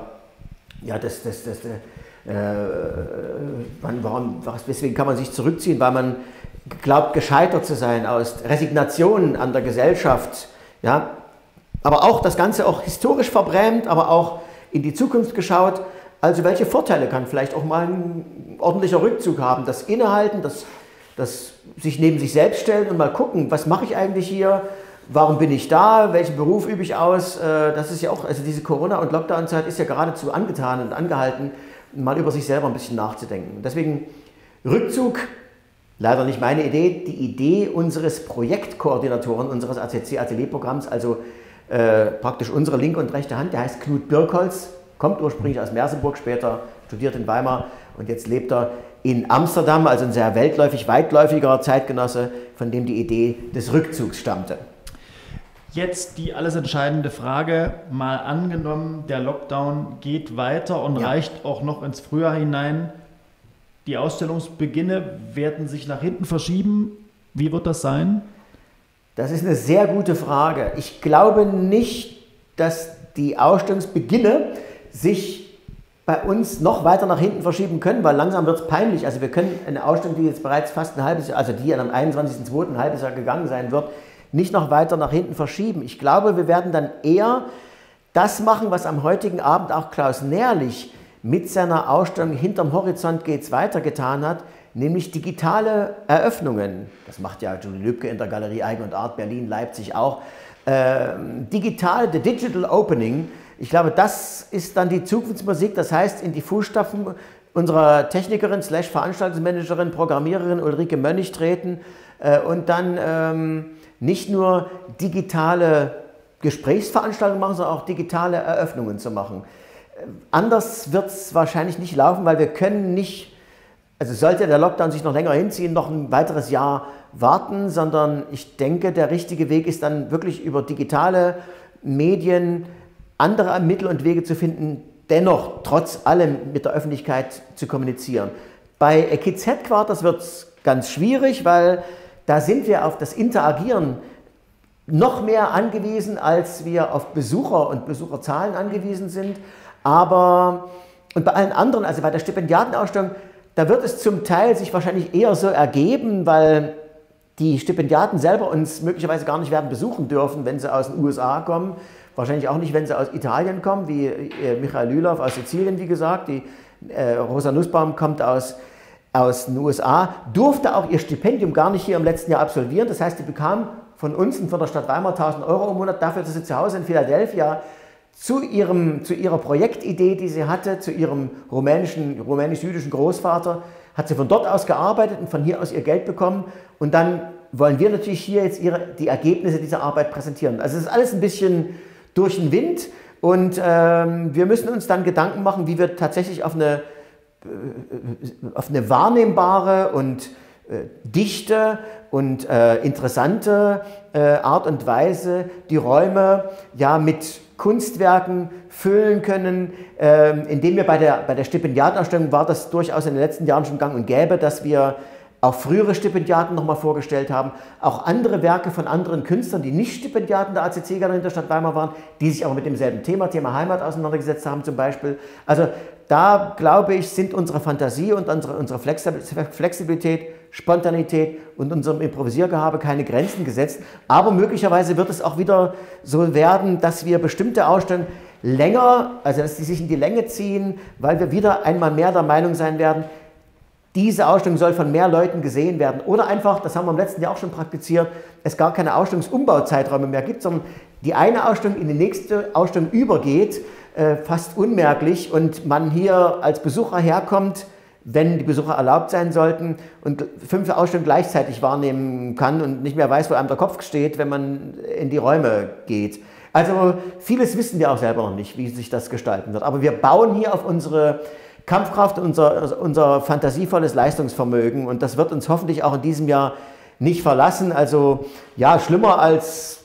weswegen kann man sich zurückziehen, weil man glaubt, gescheitert zu sein, aus Resignation an der Gesellschaft, ja. Aber auch das Ganze auch historisch verbrämt, aber auch in die Zukunft geschaut. Also welche Vorteile kann vielleicht auch mal ein ordentlicher Rückzug haben? Das Innehalten, das sich neben sich selbst stellen und mal gucken, was mache ich eigentlich hier? Warum bin ich da? Welchen Beruf übe ich aus? Das ist ja auch, also diese Corona- und Lockdown-Zeit ist ja geradezu angetan und angehalten, mal über sich selber ein bisschen nachzudenken. Deswegen Rückzug, leider nicht meine Idee, die Idee unseres Projektkoordinatoren, unseres ACC-Atelierprogramms, also praktisch unsere linke und rechte Hand, der heißt Knut Birkholz, kommt ursprünglich aus Merseburg, später studiert in Weimar und jetzt lebt er in Amsterdam, also ein sehr weitläufiger Zeitgenosse, von dem die Idee des Rückzugs stammte. Jetzt die alles entscheidende Frage, mal angenommen, der Lockdown geht weiter und reicht auch noch ins Frühjahr hinein. Die Ausstellungsbeginne werden sich nach hinten verschieben. Wie wird das sein? Das ist eine sehr gute Frage. Ich glaube nicht, dass die Ausstellungsbeginne sich bei uns noch weiter nach hinten verschieben können, weil langsam wird es peinlich. Also wir können eine Ausstellung, die jetzt bereits fast ein halbes Jahr, also die am 21.02. ein halbes Jahr gegangen sein wird, nicht noch weiter nach hinten verschieben. Ich glaube, wir werden dann eher das machen, was am heutigen Abend auch Klaus Nährlich mit seiner Ausstellung Hinterm Horizont geht's weiter getan hat, nämlich digitale Eröffnungen. Das macht ja Julie Lübke in der Galerie Eigen und Art Berlin, Leipzig auch. The Digital Opening. Ich glaube, das ist dann die Zukunftsmusik. Das heißt, in die Fußstapfen unserer Technikerin / Veranstaltungsmanagerin, Programmiererin Ulrike Mönnig treten und dann nicht nur digitale Gesprächsveranstaltungen machen, sondern auch digitale Eröffnungen zu machen. Anders wird es wahrscheinlich nicht laufen, weil wir können nicht, also sollte der Lockdown sich noch länger hinziehen, noch ein weiteres Jahr warten, sondern ich denke, der richtige Weg ist dann wirklich über digitale Medien andere Mittel und Wege zu finden, dennoch trotz allem mit der Öffentlichkeit zu kommunizieren. Bei Kids Headquarters wird es ganz schwierig, weil da sind wir auf das Interagieren noch mehr angewiesen, als wir auf Besucher und Besucherzahlen angewiesen sind. Aber, und bei allen anderen, also bei der Stipendiatenausstellung, da wird es zum Teil sich wahrscheinlich eher so ergeben, weil die Stipendiaten selber uns möglicherweise gar nicht werden besuchen dürfen, wenn sie aus den USA kommen, wahrscheinlich auch nicht, wenn sie aus Italien kommen, wie Michael Lülow aus Sizilien, wie gesagt, die Rosa Nussbaum kommt aus den USA, durfte auch ihr Stipendium gar nicht hier im letzten Jahr absolvieren. Das heißt, die bekam von uns und von der Stadt Weimar 1.000 € im Monat dafür, dass sie zu Hause in Philadelphia zu ihrer Projektidee, die sie hatte, zu ihrem rumänisch-jüdischen Großvater, hat sie von dort aus gearbeitet und von hier aus ihr Geld bekommen. Und dann wollen wir natürlich hier jetzt die Ergebnisse dieser Arbeit präsentieren. Also es ist alles ein bisschen durch den Wind und wir müssen uns dann Gedanken machen, wie wir tatsächlich auf eine wahrnehmbare und dichte und interessante Art und Weise die Räume ja mit Kunstwerken füllen können. Indem wir bei der Stipendiatenausstellung war das durchaus in den letzten Jahren schon gang und gäbe, dass wir auch frühere Stipendiaten nochmal vorgestellt haben, auch andere Werke von anderen Künstlern, die nicht Stipendiaten der ACC-Galerie der Stadt Weimar waren, die sich aber mit demselben Thema Heimat auseinandergesetzt haben zum Beispiel. Also da, glaube ich, sind unsere Fantasie und unsere Flexibilität, Spontanität und unserem Improvisiergehabe keine Grenzen gesetzt. Aber möglicherweise wird es auch wieder so werden, dass wir bestimmte Ausstellungen länger, also dass die sich in die Länge ziehen, weil wir wieder einmal mehr der Meinung sein werden, diese Ausstellung soll von mehr Leuten gesehen werden. Oder einfach, das haben wir im letzten Jahr auch schon praktiziert, es gar keine Ausstellungsumbauzeiträume mehr gibt, sondern die eine Ausstellung in die nächste Ausstellung übergeht, fast unmerklich, und man hier als Besucher herkommt, wenn die Besucher erlaubt sein sollten, und 5 Ausstellungen gleichzeitig wahrnehmen kann und nicht mehr weiß, wo einem der Kopf steht, wenn man in die Räume geht. Also vieles wissen wir auch selber noch nicht, wie sich das gestalten wird. Aber wir bauen hier auf unsere Kampfkraft, unser fantasievolles Leistungsvermögen, und das wird uns hoffentlich auch in diesem Jahr nicht verlassen. Also ja, schlimmer als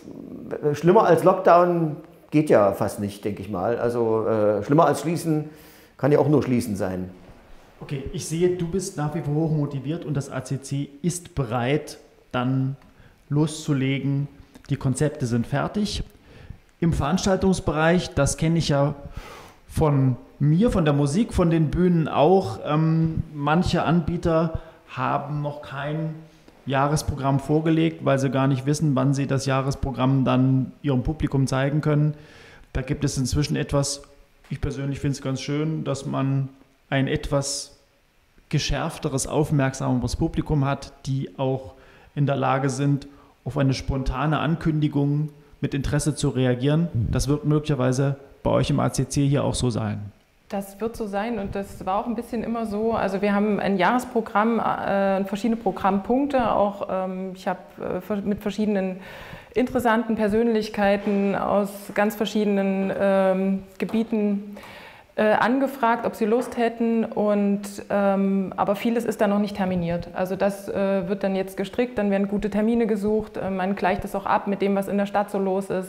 Lockdown geht ja fast nicht, denke ich mal. Also schlimmer als schließen kann ja auch nur schließen sein. Okay, ich sehe, du bist nach wie vor hoch motiviert und das ACC ist bereit, dann loszulegen. Die Konzepte sind fertig. Im Veranstaltungsbereich, das kenne ich ja von mir, von der Musik, von den Bühnen auch. Manche Anbieter haben noch kein Jahresprogramm vorgelegt, weil sie gar nicht wissen, wann sie das Jahresprogramm dann ihrem Publikum zeigen können. Da gibt es inzwischen etwas, ich persönlich finde es ganz schön, dass man ein etwas geschärfteres, aufmerksameres Publikum hat, die auch in der Lage sind, auf eine spontane Ankündigung mit Interesse zu reagieren. Das wird möglicherweise bei euch im ACC hier auch so sein. Das wird so sein, und das war auch ein bisschen immer so. Also wir haben ein Jahresprogramm, verschiedene Programmpunkte. Auch ich habe mit verschiedenen interessanten Persönlichkeiten aus ganz verschiedenen Gebieten angefragt, ob sie Lust hätten, aber vieles ist da noch nicht terminiert. Also das wird dann jetzt gestrickt, dann werden gute Termine gesucht, man gleicht es auch ab mit dem, was in der Stadt so los ist.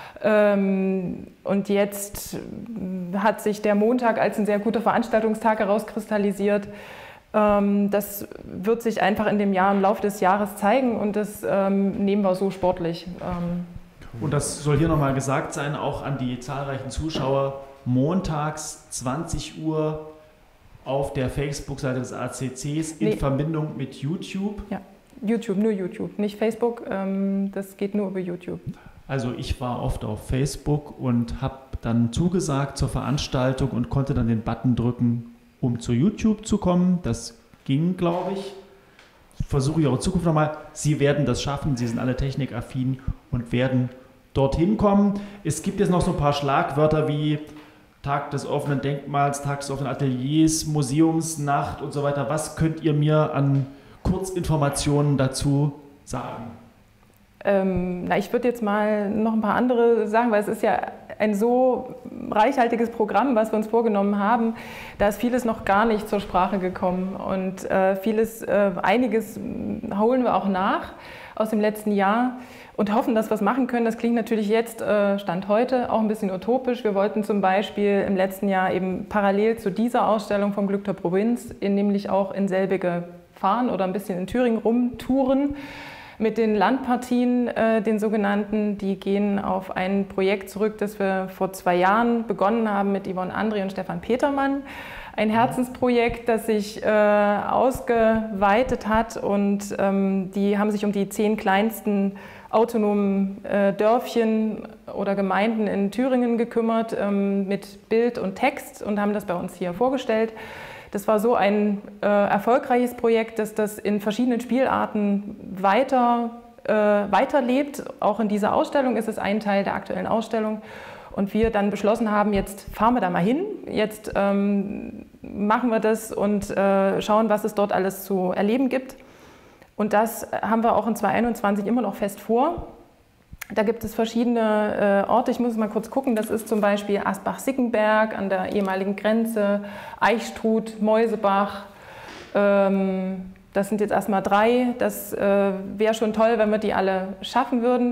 Und jetzt hat sich der Montag als ein sehr guter Veranstaltungstag herauskristallisiert. Das wird sich einfach in dem Jahr im Laufe des Jahres zeigen, und das nehmen wir so sportlich. Und das soll hier nochmal gesagt sein, auch an die zahlreichen Zuschauer: montags 20 Uhr auf der Facebook-Seite des ACCs in Verbindung mit YouTube. Ja, YouTube, nur YouTube, nicht Facebook, das geht nur über YouTube. Also ich war oft auf Facebook und habe dann zugesagt zur Veranstaltung und konnte dann den Button drücken, um zu YouTube zu kommen. Das ging, glaube ich. Versuche ich auch in Zukunft nochmal. Sie werden das schaffen, Sie sind alle technikaffin und werden dorthin kommen. Es gibt jetzt noch so ein paar Schlagwörter wie Tag des offenen Denkmals, Tag des offenen Ateliers, Museumsnacht und so weiter. Was könnt ihr mir an Kurzinformationen dazu sagen? Ich würde jetzt mal noch ein paar andere sagen, weil es ist ja ein so reichhaltiges Programm, was wir uns vorgenommen haben. Da ist vieles noch gar nicht zur Sprache gekommen, und einiges holen wir auch nach aus dem letzten Jahr und hoffen, dass wir es machen können. Das klingt natürlich jetzt, Stand heute, auch ein bisschen utopisch. Wir wollten zum Beispiel im letzten Jahr eben parallel zu dieser Ausstellung vom Glück der Provinz nämlich auch in selbige fahren oder ein bisschen in Thüringen rumtouren. mit den Landpartien, den sogenannten, die gehen auf ein Projekt zurück, das wir vor 2 Jahren begonnen haben mit Yvonne André und Stefan Petermann. Ein Herzensprojekt, das sich ausgeweitet hat, und die haben sich um die 10 kleinsten autonomen Dörfchen oder Gemeinden in Thüringen gekümmert mit Bild und Text und haben das bei uns hier vorgestellt. Das war so ein erfolgreiches Projekt, dass das in verschiedenen Spielarten weiterlebt. Auch in dieser Ausstellung ist es ein Teil der aktuellen Ausstellung. Und wir dann beschlossen haben, jetzt fahren wir da mal hin, jetzt machen wir das und schauen, was es dort alles zu erleben gibt. Und das haben wir auch in 2021 immer noch fest vor. Da gibt es verschiedene Orte, ich muss mal kurz gucken, das ist zum Beispiel Asbach-Sickenberg an der ehemaligen Grenze, Eichstruth, Meusebach. Das sind jetzt erstmal 3, das wäre schon toll, wenn wir die alle schaffen würden.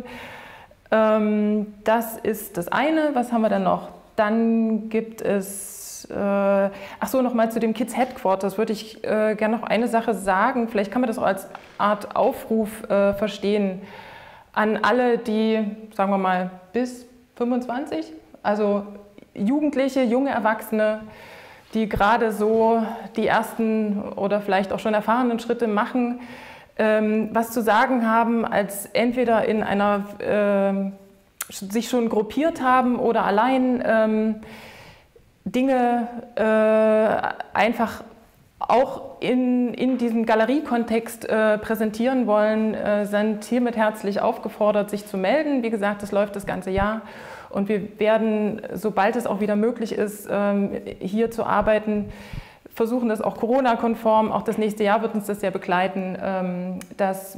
Das ist das eine. Was haben wir dann noch? Dann gibt es, ach so, nochmal zu dem Kids Headquarters würde ich gerne noch eine Sache sagen. Vielleicht kann man das auch als Art Aufruf verstehen an alle, die, sagen wir mal, bis 25, also Jugendliche, junge Erwachsene, die gerade so die ersten oder vielleicht auch schon erfahrenen Schritte machen, was zu sagen haben, als entweder in einer, sich schon gruppiert haben oder allein Dinge einfach auch in diesem Galeriekontext präsentieren wollen, sind hiermit herzlich aufgefordert, sich zu melden. Wie gesagt, das läuft das ganze Jahr und wir werden, sobald es auch wieder möglich ist, hier zu arbeiten, versuchen das auch Corona-konform, auch das nächste Jahr wird uns das ja begleiten, dass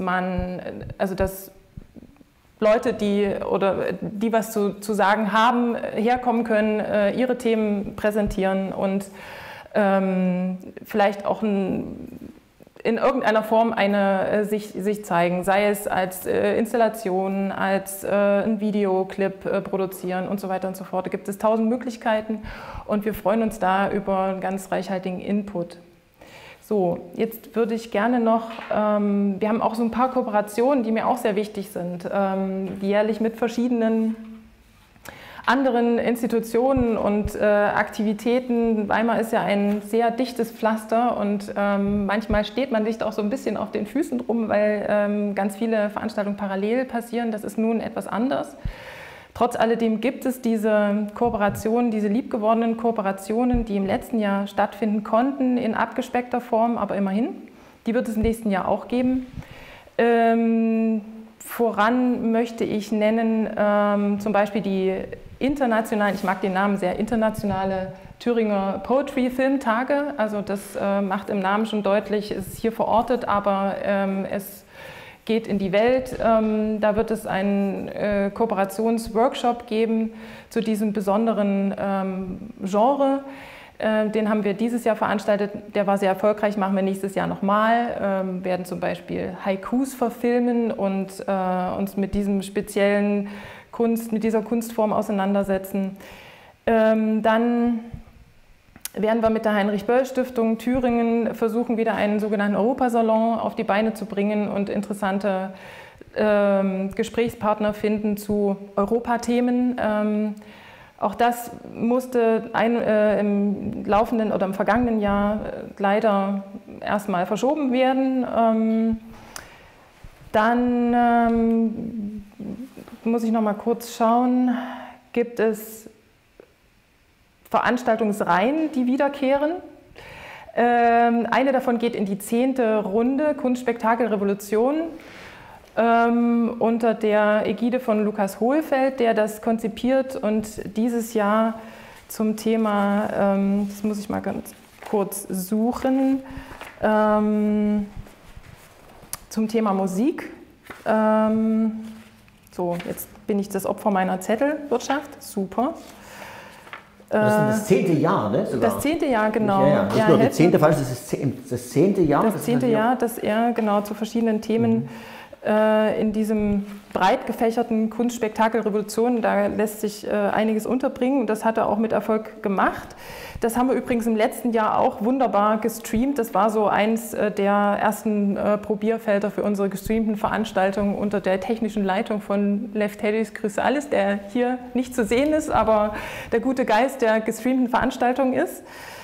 Leute, die was zu sagen haben, herkommen können, ihre Themen präsentieren und vielleicht auch in irgendeiner Form sich zeigen, sei es als Installation, als ein Videoclip produzieren und so weiter und so fort. Da gibt es 1000 Möglichkeiten und wir freuen uns da über einen ganz reichhaltigen Input. So, jetzt würde ich gerne noch, wir haben auch so ein paar Kooperationen, die mir auch sehr wichtig sind, jährlich mit verschiedenen anderen Institutionen und Aktivitäten. Weimar ist ja ein sehr dichtes Pflaster und manchmal steht man sich auch so ein bisschen auf den Füßen drum, weil ganz viele Veranstaltungen parallel passieren. Das ist nun etwas anders. Trotz alledem gibt es diese Kooperationen, diese liebgewordenen Kooperationen, die im letzten Jahr stattfinden konnten, in abgespeckter Form, aber immerhin. Die wird es im nächsten Jahr auch geben. Voran möchte ich nennen zum Beispiel die internationalen, ich mag den Namen sehr, internationale Thüringer Poetry Filmtage. Also das macht im Namen schon deutlich, ist hier verortet, aber es geht in die Welt. Da wird es einen Kooperationsworkshop geben zu diesem besonderen Genre. Den haben wir dieses Jahr veranstaltet, der war sehr erfolgreich, machen wir nächstes Jahr nochmal. Werden zum Beispiel Haikus verfilmen und uns mit diesem speziellen mit dieser Kunstform auseinandersetzen. Dann werden wir mit der Heinrich-Böll-Stiftung Thüringen versuchen, wieder einen sogenannten Europasalon auf die Beine zu bringen und interessante Gesprächspartner finden zu Europathemen. Auch das musste im laufenden oder im vergangenen Jahr leider erstmal verschoben werden. Dann muss ich noch mal kurz schauen, gibt es Veranstaltungsreihen, die wiederkehren. Eine davon geht in die 10. Runde, Kunstspektakel Revolution, unter der Ägide von Lukas Hohlfeld, der das konzipiert und dieses Jahr zum Thema, das muss ich mal ganz kurz suchen, zum Thema Musik. So, jetzt bin ich das Opfer meiner Zettelwirtschaft, super. Das ist das 10. Jahr, ne? Sogar. Das 10. Jahr, genau. Ja, nicht nur das 10. Fall, das ist das 10. Jahr. Das 10. Jahr, das er genau zu verschiedenen Themen in diesem breit gefächerten Kunstspektakel Revolution, da lässt sich einiges unterbringen und das hat er auch mit Erfolg gemacht. Das haben wir übrigens im letzten Jahr auch wunderbar gestreamt. Das war so eins der ersten Probierfelder für unsere gestreamten Veranstaltungen unter der technischen Leitung von Lefteris Chrysalis, der hier nicht zu sehen ist, aber der gute Geist der gestreamten Veranstaltung ist.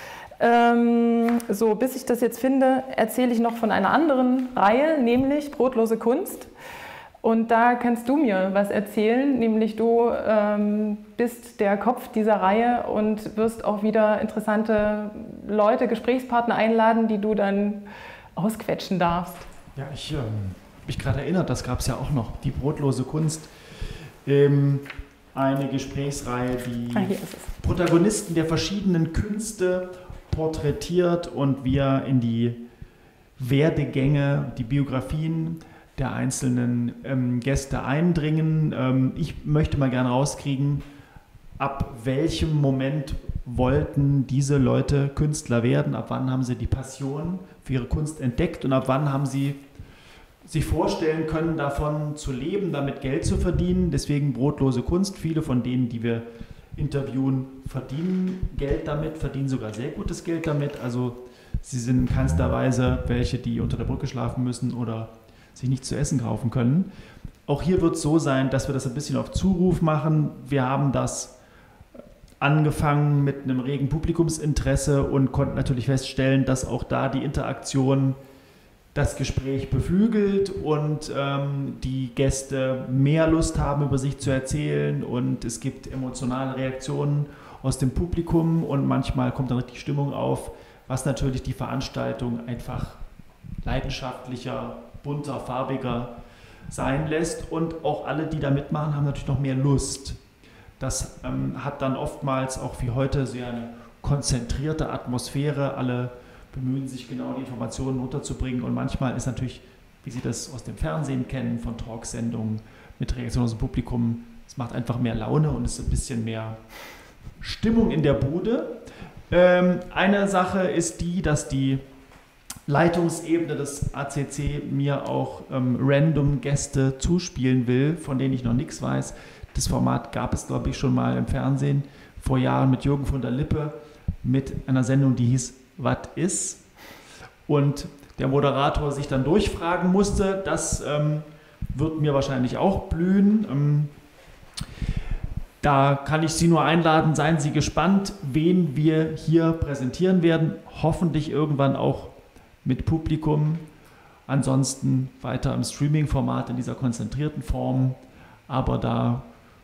So, bis ich das jetzt finde, erzähle ich noch von einer anderen Reihe, nämlich Brotlose Kunst. Und da kannst du mir was erzählen, nämlich du bist der Kopf dieser Reihe und wirst auch wieder interessante Leute, Gesprächspartner einladen, die du dann ausquetschen darfst. Ja, ich habe mich gerade erinnert, das gab es ja auch noch, die Brotlose Kunst. Eine Gesprächsreihe, die Protagonisten der verschiedenen Künste porträtiert und wir in die Werdegänge, die Biografien der einzelnen Gäste eindringen. Ich möchte mal gerne rauskriegen, ab welchem Moment wollten diese Leute Künstler werden, ab wann haben sie die Passion für ihre Kunst entdeckt und ab wann haben sie sich vorstellen können, davon zu leben, damit Geld zu verdienen. Deswegen Brotlose Kunst. Viele von denen, die wir interviewen, verdienen Geld damit, verdienen sogar sehr gutes Geld damit. Also sie sind in keinster Weise welche, die unter der Brücke schlafen müssen oder sich nicht zu essen kaufen können. Auch hier wird es so sein, dass wir das ein bisschen auf Zuruf machen. Wir haben das angefangen mit einem regen Publikumsinteresse und konnten natürlich feststellen, dass auch da die Interaktion das Gespräch beflügelt und die Gäste mehr Lust haben, über sich zu erzählen und es gibt emotionale Reaktionen aus dem Publikum und manchmal kommt dann richtig Stimmung auf, was natürlich die Veranstaltung einfach leidenschaftlicher, bunter, farbiger sein lässt und auch alle, die da mitmachen, haben natürlich noch mehr Lust. Das hat dann oftmals auch wie heute sehr eine konzentrierte Atmosphäre, alle bemühen sich genau die Informationen unterzubringen und manchmal ist natürlich, wie Sie das aus dem Fernsehen kennen, von Talksendungen mit Reaktionen aus dem Publikum, es macht einfach mehr Laune und es ist ein bisschen mehr Stimmung in der Bude. Eine Sache ist die, dass die Leitungsebene des ACC mir auch random Gäste zuspielen will, von denen ich noch nichts weiß. Das Format gab es, glaube ich, schon mal im Fernsehen vor Jahren mit Jürgen von der Lippe mit einer Sendung, die hieß Was ist? Und der Moderator sich dann durchfragen musste, das wird mir wahrscheinlich auch blühen. Da kann ich Sie nur einladen, seien Sie gespannt, wen wir hier präsentieren werden. Hoffentlich irgendwann auch mit Publikum. Ansonsten weiter im Streaming-Format in dieser konzentrierten Form. Aber da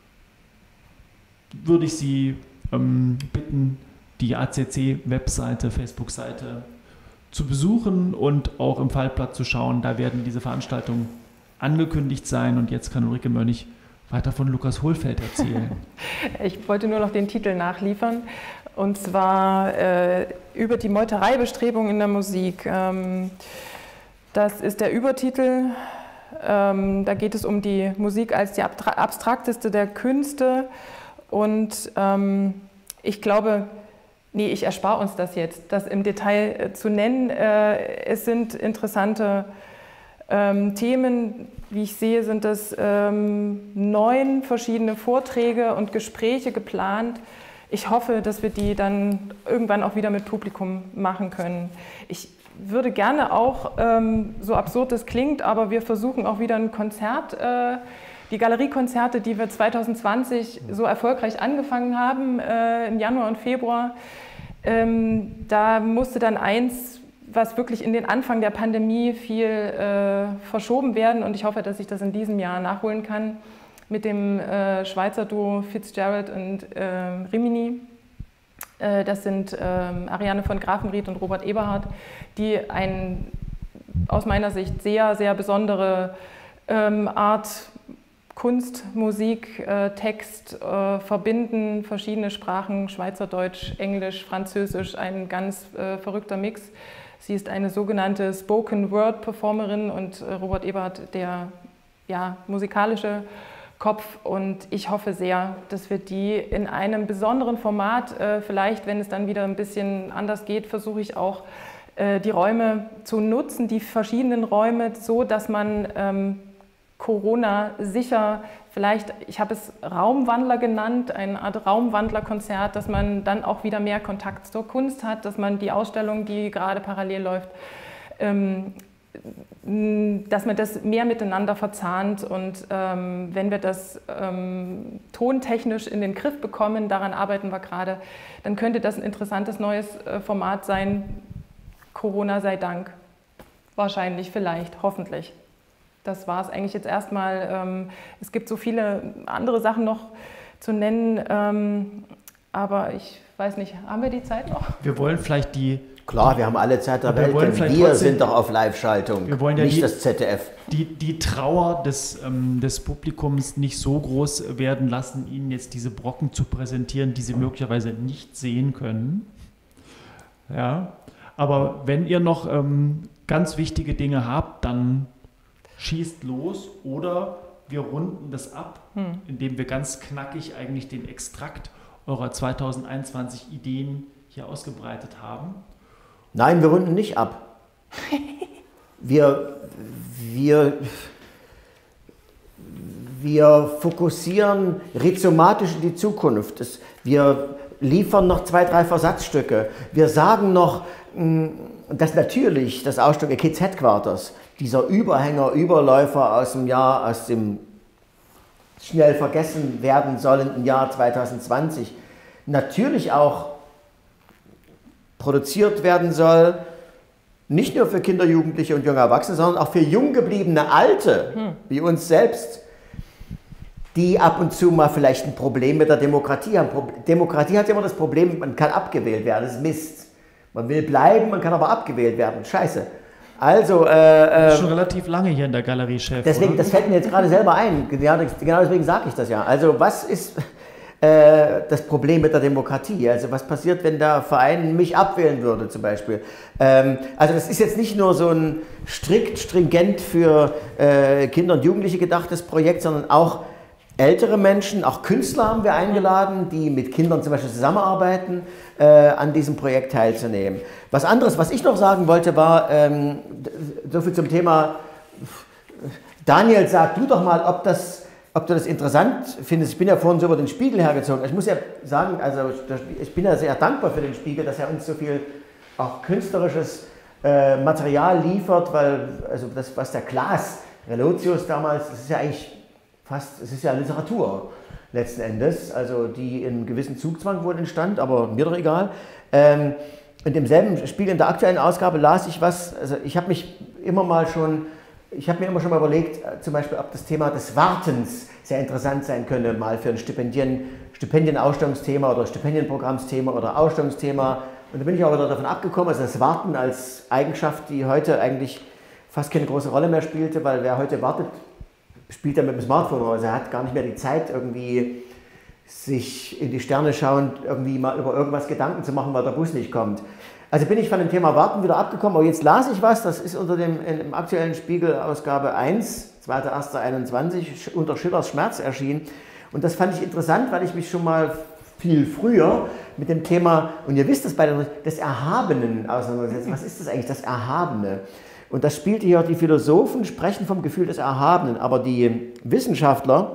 würde ich Sie bitten, die ACC-Webseite, Facebook-Seite zu besuchen und auch im Faltblatt zu schauen. Da werden diese Veranstaltungen angekündigt sein. Und jetzt kann Ulrike Mönch weiter von Lukas Hohlfeld erzählen. Ich wollte nur noch den Titel nachliefern. Und zwar über die Meutereibestrebung in der Musik. Das ist der Übertitel. Da geht es um die Musik als die abstrakteste der Künste. Und ich glaube, nee, ich erspare uns das jetzt, das im Detail zu nennen. Es sind interessante Themen. Wie ich sehe, sind das 9 verschiedene Vorträge und Gespräche geplant. Ich hoffe, dass wir die dann irgendwann auch wieder mit Publikum machen können. Ich würde gerne auch, so absurd es klingt, aber wir versuchen auch wieder ein Konzert, die Galeriekonzerte, die wir 2020 so erfolgreich angefangen haben, im Januar und Februar, da musste dann eins, was wirklich in den Anfang der Pandemie viel verschoben werden und ich hoffe, dass ich das in diesem Jahr nachholen kann mit dem Schweizer Duo Fitzgerald und Rimini. Das sind Ariane von Grafenried und Robert Eberhard, die aus meiner Sicht sehr, sehr besondere Art Kunst, Musik, Text verbinden, verschiedene Sprachen, Schweizerdeutsch, Englisch, Französisch, ein ganz verrückter Mix. Sie ist eine sogenannte Spoken-Word-Performerin und Robert Eberhard der musikalische Kopf. Und ich hoffe sehr, dass wir die in einem besonderen Format, vielleicht, wenn es dann wieder ein bisschen anders geht, versuche ich auch, die Räume zu nutzen, die verschiedenen Räume, so dass man Corona sicher vielleicht, ich habe es Raumwandler genannt, eine Art Raumwandlerkonzert, dass man dann auch wieder mehr Kontakt zur Kunst hat, dass man die Ausstellung, die gerade parallel läuft, dass man das mehr miteinander verzahnt und wenn wir das tontechnisch in den Griff bekommen, daran arbeiten wir gerade, dann könnte das ein interessantes neues Format sein. Corona sei Dank. Wahrscheinlich, vielleicht, hoffentlich. Das war es eigentlich jetzt erstmal. Es gibt so viele andere Sachen noch zu nennen, aber ich weiß nicht, haben wir die Zeit noch? Wir wollen vielleicht die... Klar, wir haben alle Zeit der Welt, denn wir sind doch auf Live-Schaltung, wir wollen ja nicht das ZDF. Die Trauer des Publikums nicht so groß werden lassen, ihnen jetzt diese Brocken zu präsentieren, die sie möglicherweise nicht sehen können. Ja, aber wenn ihr noch ganz wichtige Dinge habt, dann schießt los oder wir runden das ab, indem wir ganz knackig eigentlich den Extrakt eurer 2021 Ideen hier ausgebreitet haben. Nein, wir runden nicht ab. Wir fokussieren rhizomatisch in die Zukunft. Wir liefern noch 2, 3 Versatzstücke. Wir sagen noch, dass natürlich das Ausstellung Kids Headquarters, dieser Überhänger, Überläufer aus dem schnell vergessen werden sollenden Jahr 2020, natürlich auch produziert werden soll, nicht nur für Kinder, Jugendliche und junge Erwachsene, sondern auch für jung gebliebene Alte, wie uns selbst, die ab und zu mal vielleicht ein Problem mit der Demokratie haben. Demokratie hat immer das Problem, man kann abgewählt werden, das ist Mist. Man will bleiben, man kann aber abgewählt werden, scheiße. Also, schon relativ lange hier in der Galerie, Chef. Deswegen, das fällt mir jetzt gerade selber ein, genau deswegen sage ich das ja. Also was ist das Problem mit der Demokratie? Also was passiert, wenn der Verein mich abwählen würde zum Beispiel? Also das ist jetzt nicht nur so ein stringent für Kinder und Jugendliche gedachtes Projekt, sondern auch ältere Menschen, auch Künstler haben wir eingeladen, die mit Kindern zum Beispiel zusammenarbeiten, an diesem Projekt teilzunehmen. Was anderes, was ich noch sagen wollte, war, so viel zum Thema, Daniel, sag du doch mal, ob du das interessant findest. Ich bin ja vorhin so über den Spiegel hergezogen. Ich muss ja sagen, also ich bin ja sehr dankbar für den Spiegel, dass er uns so viel auch künstlerisches Material liefert, weil also das, was der Klaas Relotius damals, das ist ja eigentlich fast, es ist ja Literatur letzten Endes, also die in gewissen Zugzwang wohl entstand, aber mir doch egal. In demselben Spiegel, in der aktuellen Ausgabe las ich was, also ich habe mir immer schon mal überlegt, zum Beispiel, ob das Thema des Wartens sehr interessant sein könnte, mal für ein Stipendienausstellungsthema oder Stipendienprogrammsthema oder Ausstellungsthema. Und da bin ich auch wieder davon abgekommen, also das Warten als Eigenschaft, die heute eigentlich fast keine große Rolle mehr spielte, weil wer heute wartet, spielt er mit dem Smartphone, also er hat gar nicht mehr die Zeit, irgendwie sich in die Sterne schauend irgendwie mal über irgendwas Gedanken zu machen, weil der Bus nicht kommt. Also bin ich von dem Thema Warten wieder abgekommen, aber jetzt las ich was, das ist unter im aktuellen Spiegel Ausgabe 1, 2.1.21, unter Schillers Schmerz erschienen. Und das fand ich interessant, weil ich mich schon mal viel früher mit dem Thema, und ihr wisst das beide, des Erhabenen auseinandersetzt. Was ist das eigentlich, das Erhabene? Und das spielte hier, die Philosophen sprechen vom Gefühl des Erhabenen, aber die Wissenschaftler,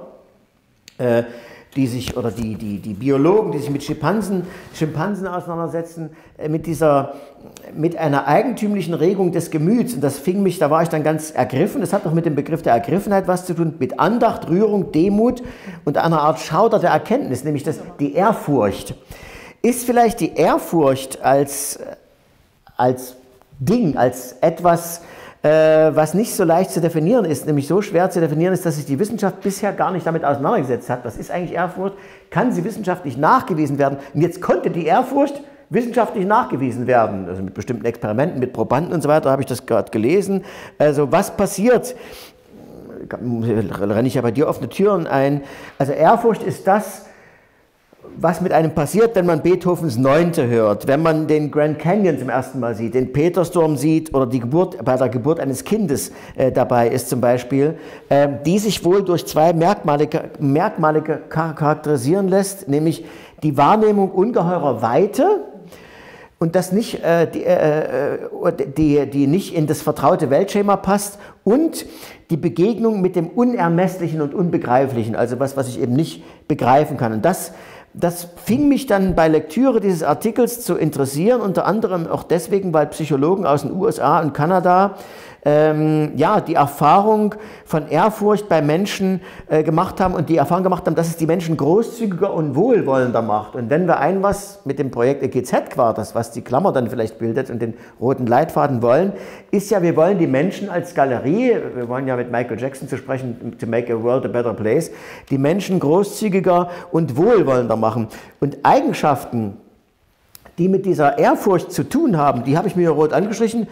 die Biologen, die sich mit Schimpansen auseinandersetzen, mit einer eigentümlichen Regung des Gemüts. Und das fing mich, da war ich dann ganz ergriffen. Das hat noch mit dem Begriff der Ergriffenheit was zu tun, mit Andacht, Rührung, Demut und einer Art Schauder der Erkenntnis, nämlich die Ehrfurcht. Ist vielleicht die Ehrfurcht als Ding, als etwas, was nicht so leicht zu definieren ist, nämlich so schwer zu definieren ist, dass sich die Wissenschaft bisher gar nicht damit auseinandergesetzt hat. Was ist eigentlich Ehrfurcht? Kann sie wissenschaftlich nachgewiesen werden? Und jetzt konnte die Ehrfurcht wissenschaftlich nachgewiesen werden, also mit bestimmten Experimenten, mit Probanden und so weiter, habe ich das gerade gelesen. Also was passiert? Renne ich ja bei dir offene Türen ein. Also Ehrfurcht ist das, was mit einem passiert, wenn man Beethovens Neunte hört, wenn man den Grand Canyon zum ersten Mal sieht, den Petersdom sieht oder bei der Geburt eines Kindes dabei ist zum Beispiel, die sich wohl durch 2 Merkmale charakterisieren lässt, nämlich die Wahrnehmung ungeheurer Weite und das nicht, die nicht in das vertraute Weltschema passt und die Begegnung mit dem Unermesslichen und Unbegreiflichen, also was ich eben nicht begreifen kann. Und das fing mich dann bei Lektüre dieses Artikels zu interessieren, unter anderem auch deswegen, weil Psychologen aus den USA und Kanada die Erfahrung von Ehrfurcht bei Menschen gemacht haben und die Erfahrung gemacht haben, dass es die Menschen großzügiger und wohlwollender macht. Und wenn wir was mit dem Projekt AKIDS Headquarters, was die Klammer dann vielleicht bildet und den roten Leitfaden wollen, ist ja, wir wollen die Menschen als Galerie, wir wollen ja mit Michael Jackson zu sprechen, to make a world a better place, die Menschen großzügiger und wohlwollender machen. Und Eigenschaften, die mit dieser Ehrfurcht zu tun haben, die habe ich mir hier rot angestrichen.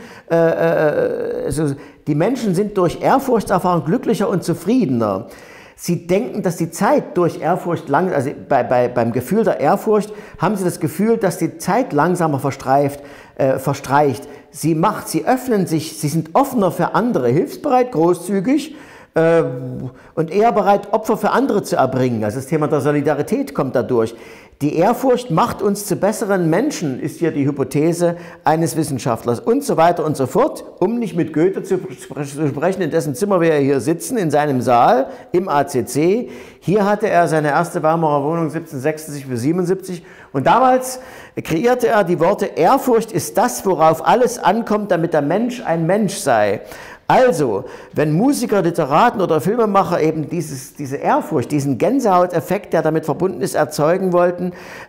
Die Menschen sind durch Ehrfurchtserfahrung glücklicher und zufriedener. Sie denken, dass die Zeit durch Ehrfurcht beim Gefühl der Ehrfurcht haben sie das Gefühl, dass die Zeit langsamer verstreicht. Sie öffnen sich, sie sind offener für andere, hilfsbereit, großzügig und eher bereit, Opfer für andere zu erbringen. Also das Thema der Solidarität kommt dadurch. Die Ehrfurcht macht uns zu besseren Menschen, ist hier die Hypothese eines Wissenschaftlers und so weiter und so fort, um nicht mit Goethe zu sprechen, in dessen Zimmer wir hier sitzen, in seinem Saal im ACC. Hier hatte er seine erste Weimarer Wohnung 1776 bis 77 und damals kreierte er die Worte: Ehrfurcht ist das, worauf alles ankommt, damit der Mensch ein Mensch sei. Also, wenn Musiker, Literaten oder Filmemacher eben diese Ehrfurcht, diesen Gänsehauteffekt, der damit verbunden ist, erzeugen wollten,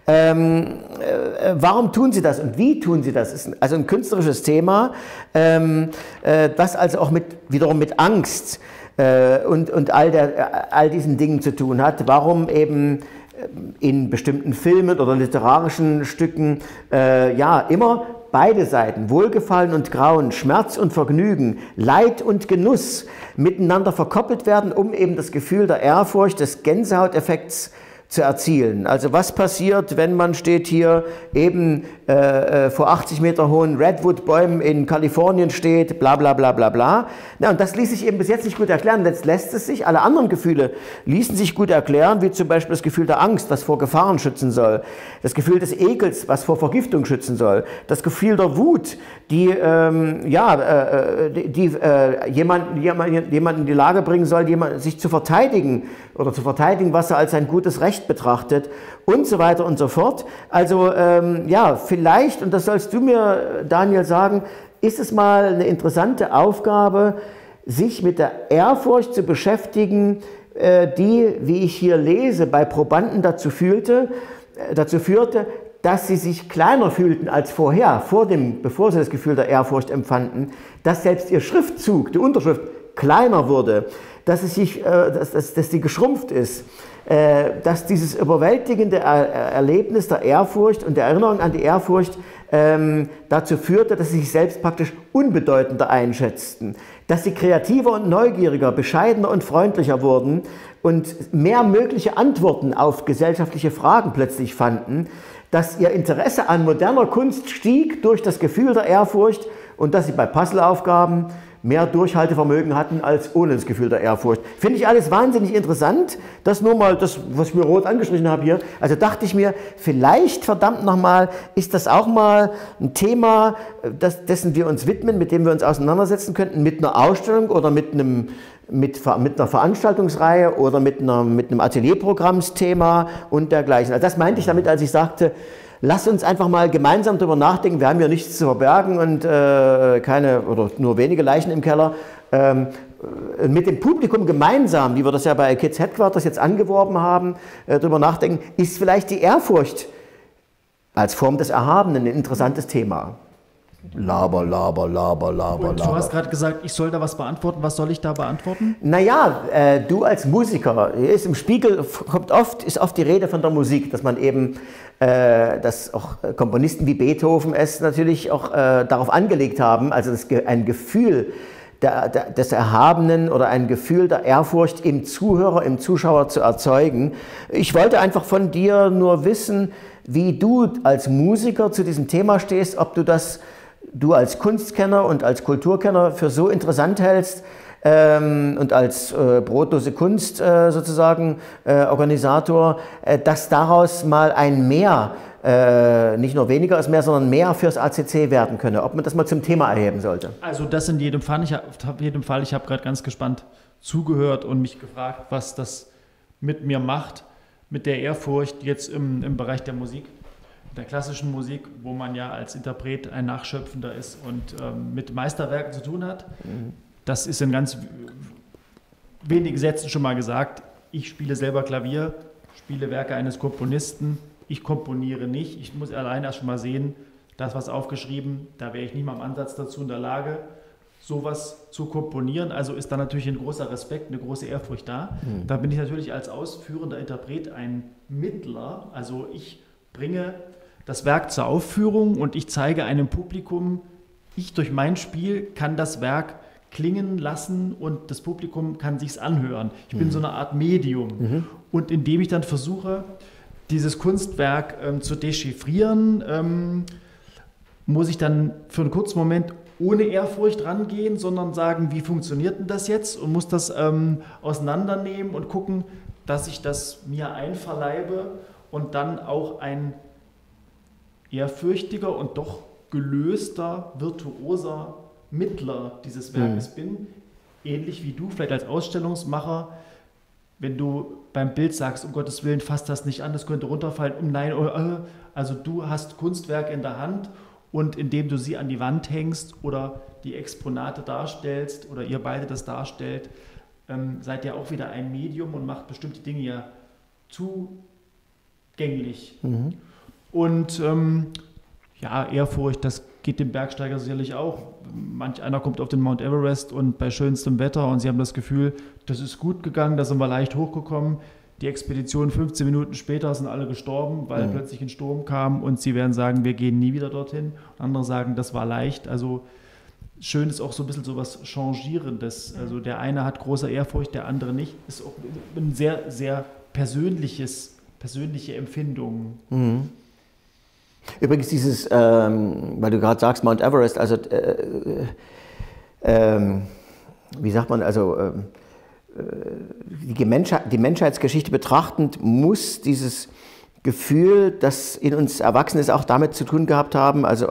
warum tun sie das und wie tun sie das? Das ist also ein künstlerisches Thema, das also auch wiederum mit Angst und all diesen Dingen zu tun hat. Warum eben in bestimmten Filmen oder literarischen Stücken immer beide Seiten, Wohlgefallen und Grauen, Schmerz und Vergnügen, Leid und Genuss miteinander verkoppelt werden, um eben das Gefühl der Ehrfurcht, des Gänsehauteffekts zu erzielen. Also was passiert, wenn man steht hier eben vor 80 Meter hohen Redwood-Bäumen in Kalifornien steht, bla bla bla bla bla. Ja, und das ließ sich eben bis jetzt nicht gut erklären. Jetzt lässt es sich, alle anderen Gefühle ließen sich gut erklären, wie zum Beispiel das Gefühl der Angst, was vor Gefahren schützen soll, das Gefühl des Ekels, was vor Vergiftung schützen soll, das Gefühl der Wut, die jemanden in die Lage bringen soll, sich zu verteidigen, was er als ein gutes Recht betrachtet und so weiter und so fort. Also vielleicht, und das sollst du mir, Daniel, sagen, ist es mal eine interessante Aufgabe, sich mit der Ehrfurcht zu beschäftigen, die, wie ich hier lese, bei Probanden dazu führte, dass sie sich kleiner fühlten als vorher, bevor sie das Gefühl der Ehrfurcht empfanden, dass selbst ihr Schriftzug, die Unterschrift, kleiner wurde, dass sie geschrumpft ist, dass dieses überwältigende Erlebnis der Ehrfurcht und der Erinnerung an die Ehrfurcht dazu führte, dass sie sich selbst praktisch unbedeutender einschätzten, dass sie kreativer und neugieriger, bescheidener und freundlicher wurden und mehr mögliche Antworten auf gesellschaftliche Fragen plötzlich fanden, dass ihr Interesse an moderner Kunst stieg durch das Gefühl der Ehrfurcht und dass sie bei Puzzleaufgaben mehr Durchhaltevermögen hatten als ohne das Gefühl der Ehrfurcht. Finde ich alles wahnsinnig interessant. Das nur mal das, was ich mir rot angestrichen habe hier. Also dachte ich mir, vielleicht, verdammt nochmal, ist das auch mal ein Thema, dessen wir uns widmen, mit dem wir uns auseinandersetzen könnten, mit einer Ausstellung oder mit einer Veranstaltungsreihe oder mit einem Atelierprogrammsthema und dergleichen. Also das meinte ich damit, als ich sagte, lass uns einfach mal gemeinsam darüber nachdenken. Wir haben ja nichts zu verbergen und keine oder nur wenige Leichen im Keller. Mit dem Publikum gemeinsam, wie wir das ja bei AKIDS Headquarters jetzt angeworben haben, darüber nachdenken, ist vielleicht die Ehrfurcht als Form des Erhabenen ein interessantes Thema. Laber. Du hast gerade gesagt, ich soll da was beantworten. Was soll ich da beantworten? Naja, du als Musiker, ist im Spiegel ist oft die Rede von der Musik, dass man eben, dass auch Komponisten wie Beethoven es natürlich auch darauf angelegt haben, also ein Gefühl des Erhabenen oder ein Gefühl der Ehrfurcht im Zuhörer, im Zuschauer zu erzeugen. Ich wollte einfach von dir nur wissen, wie du als Musiker zu diesem Thema stehst, ob du als Kunstkenner und als Kulturkenner für so interessant hältst, und als brotlose Kunst sozusagen Organisator, dass daraus mal ein Mehr, nicht nur weniger als mehr, sondern mehr fürs ACC werden könne, ob man das mal zum Thema erheben sollte. Also das in jedem Fall. Ich habe gerade ganz gespannt zugehört und mich gefragt, was das mit mir macht, mit der Ehrfurcht jetzt im Bereich der Musik, der klassischen Musik, wo man ja als Interpret ein Nachschöpfender ist und mit Meisterwerken zu tun hat. Das ist in ganz wenigen Sätzen schon mal gesagt. Ich spiele selber Klavier, spiele Werke eines Komponisten. Ich komponiere nicht. Ich muss allein erst schon mal sehen, das was aufgeschrieben, da wäre ich nicht mal im Ansatz dazu in der Lage, sowas zu komponieren. Also ist da natürlich ein großer Respekt, eine große Ehrfurcht da. Da bin ich natürlich als ausführender Interpret ein Mittler. Also ich bringe das Werk zur Aufführung und ich zeige einem Publikum, ich durch mein Spiel kann das Werk klingen lassen und das Publikum kann sich's anhören. Ich bin so eine Art Medium. Und indem ich dann versuche, dieses Kunstwerk zu dechiffrieren, muss ich dann für einen kurzen Moment ohne Ehrfurcht rangehen, sondern sagen, wie funktioniert denn das jetzt? Und muss das auseinandernehmen und gucken, dass ich das mir einverleibe und dann auch ein ehrfürchtiger und doch gelöster, virtuoser Mittler dieses Werkes bin. Ähnlich wie du, vielleicht als Ausstellungsmacher, wenn du beim Bild sagst, um Gottes Willen, fasst das nicht an, das könnte runterfallen, nein, also du hast Kunstwerke in der Hand und indem du sie an die Wand hängst oder die Exponate darstellst oder ihr beide das darstellt, seid ihr auch wieder ein Medium und macht bestimmte Dinge ja zugänglich. Und ja, Ehrfurcht, das geht dem Bergsteiger sicherlich auch. Manch einer kommt auf den Mount Everest und bei schönstem Wetter und sie haben das Gefühl, das ist gut gegangen, da sind wir leicht hochgekommen. Die Expedition 15 Minuten später sind alle gestorben, weil plötzlich ein Sturm kam und sie werden sagen, wir gehen nie wieder dorthin. Und andere sagen, das war leicht. Also schön ist auch so ein bisschen so was Changierendes. Also der eine hat große Ehrfurcht, der andere nicht. Ist auch ein sehr, sehr persönliche Empfindung. Übrigens dieses, weil du gerade sagst, Mount Everest, also wie sagt man, also die Menschheitsgeschichte betrachtend muss dieses Gefühl, das in uns erwachsen ist, auch damit zu tun gehabt haben, also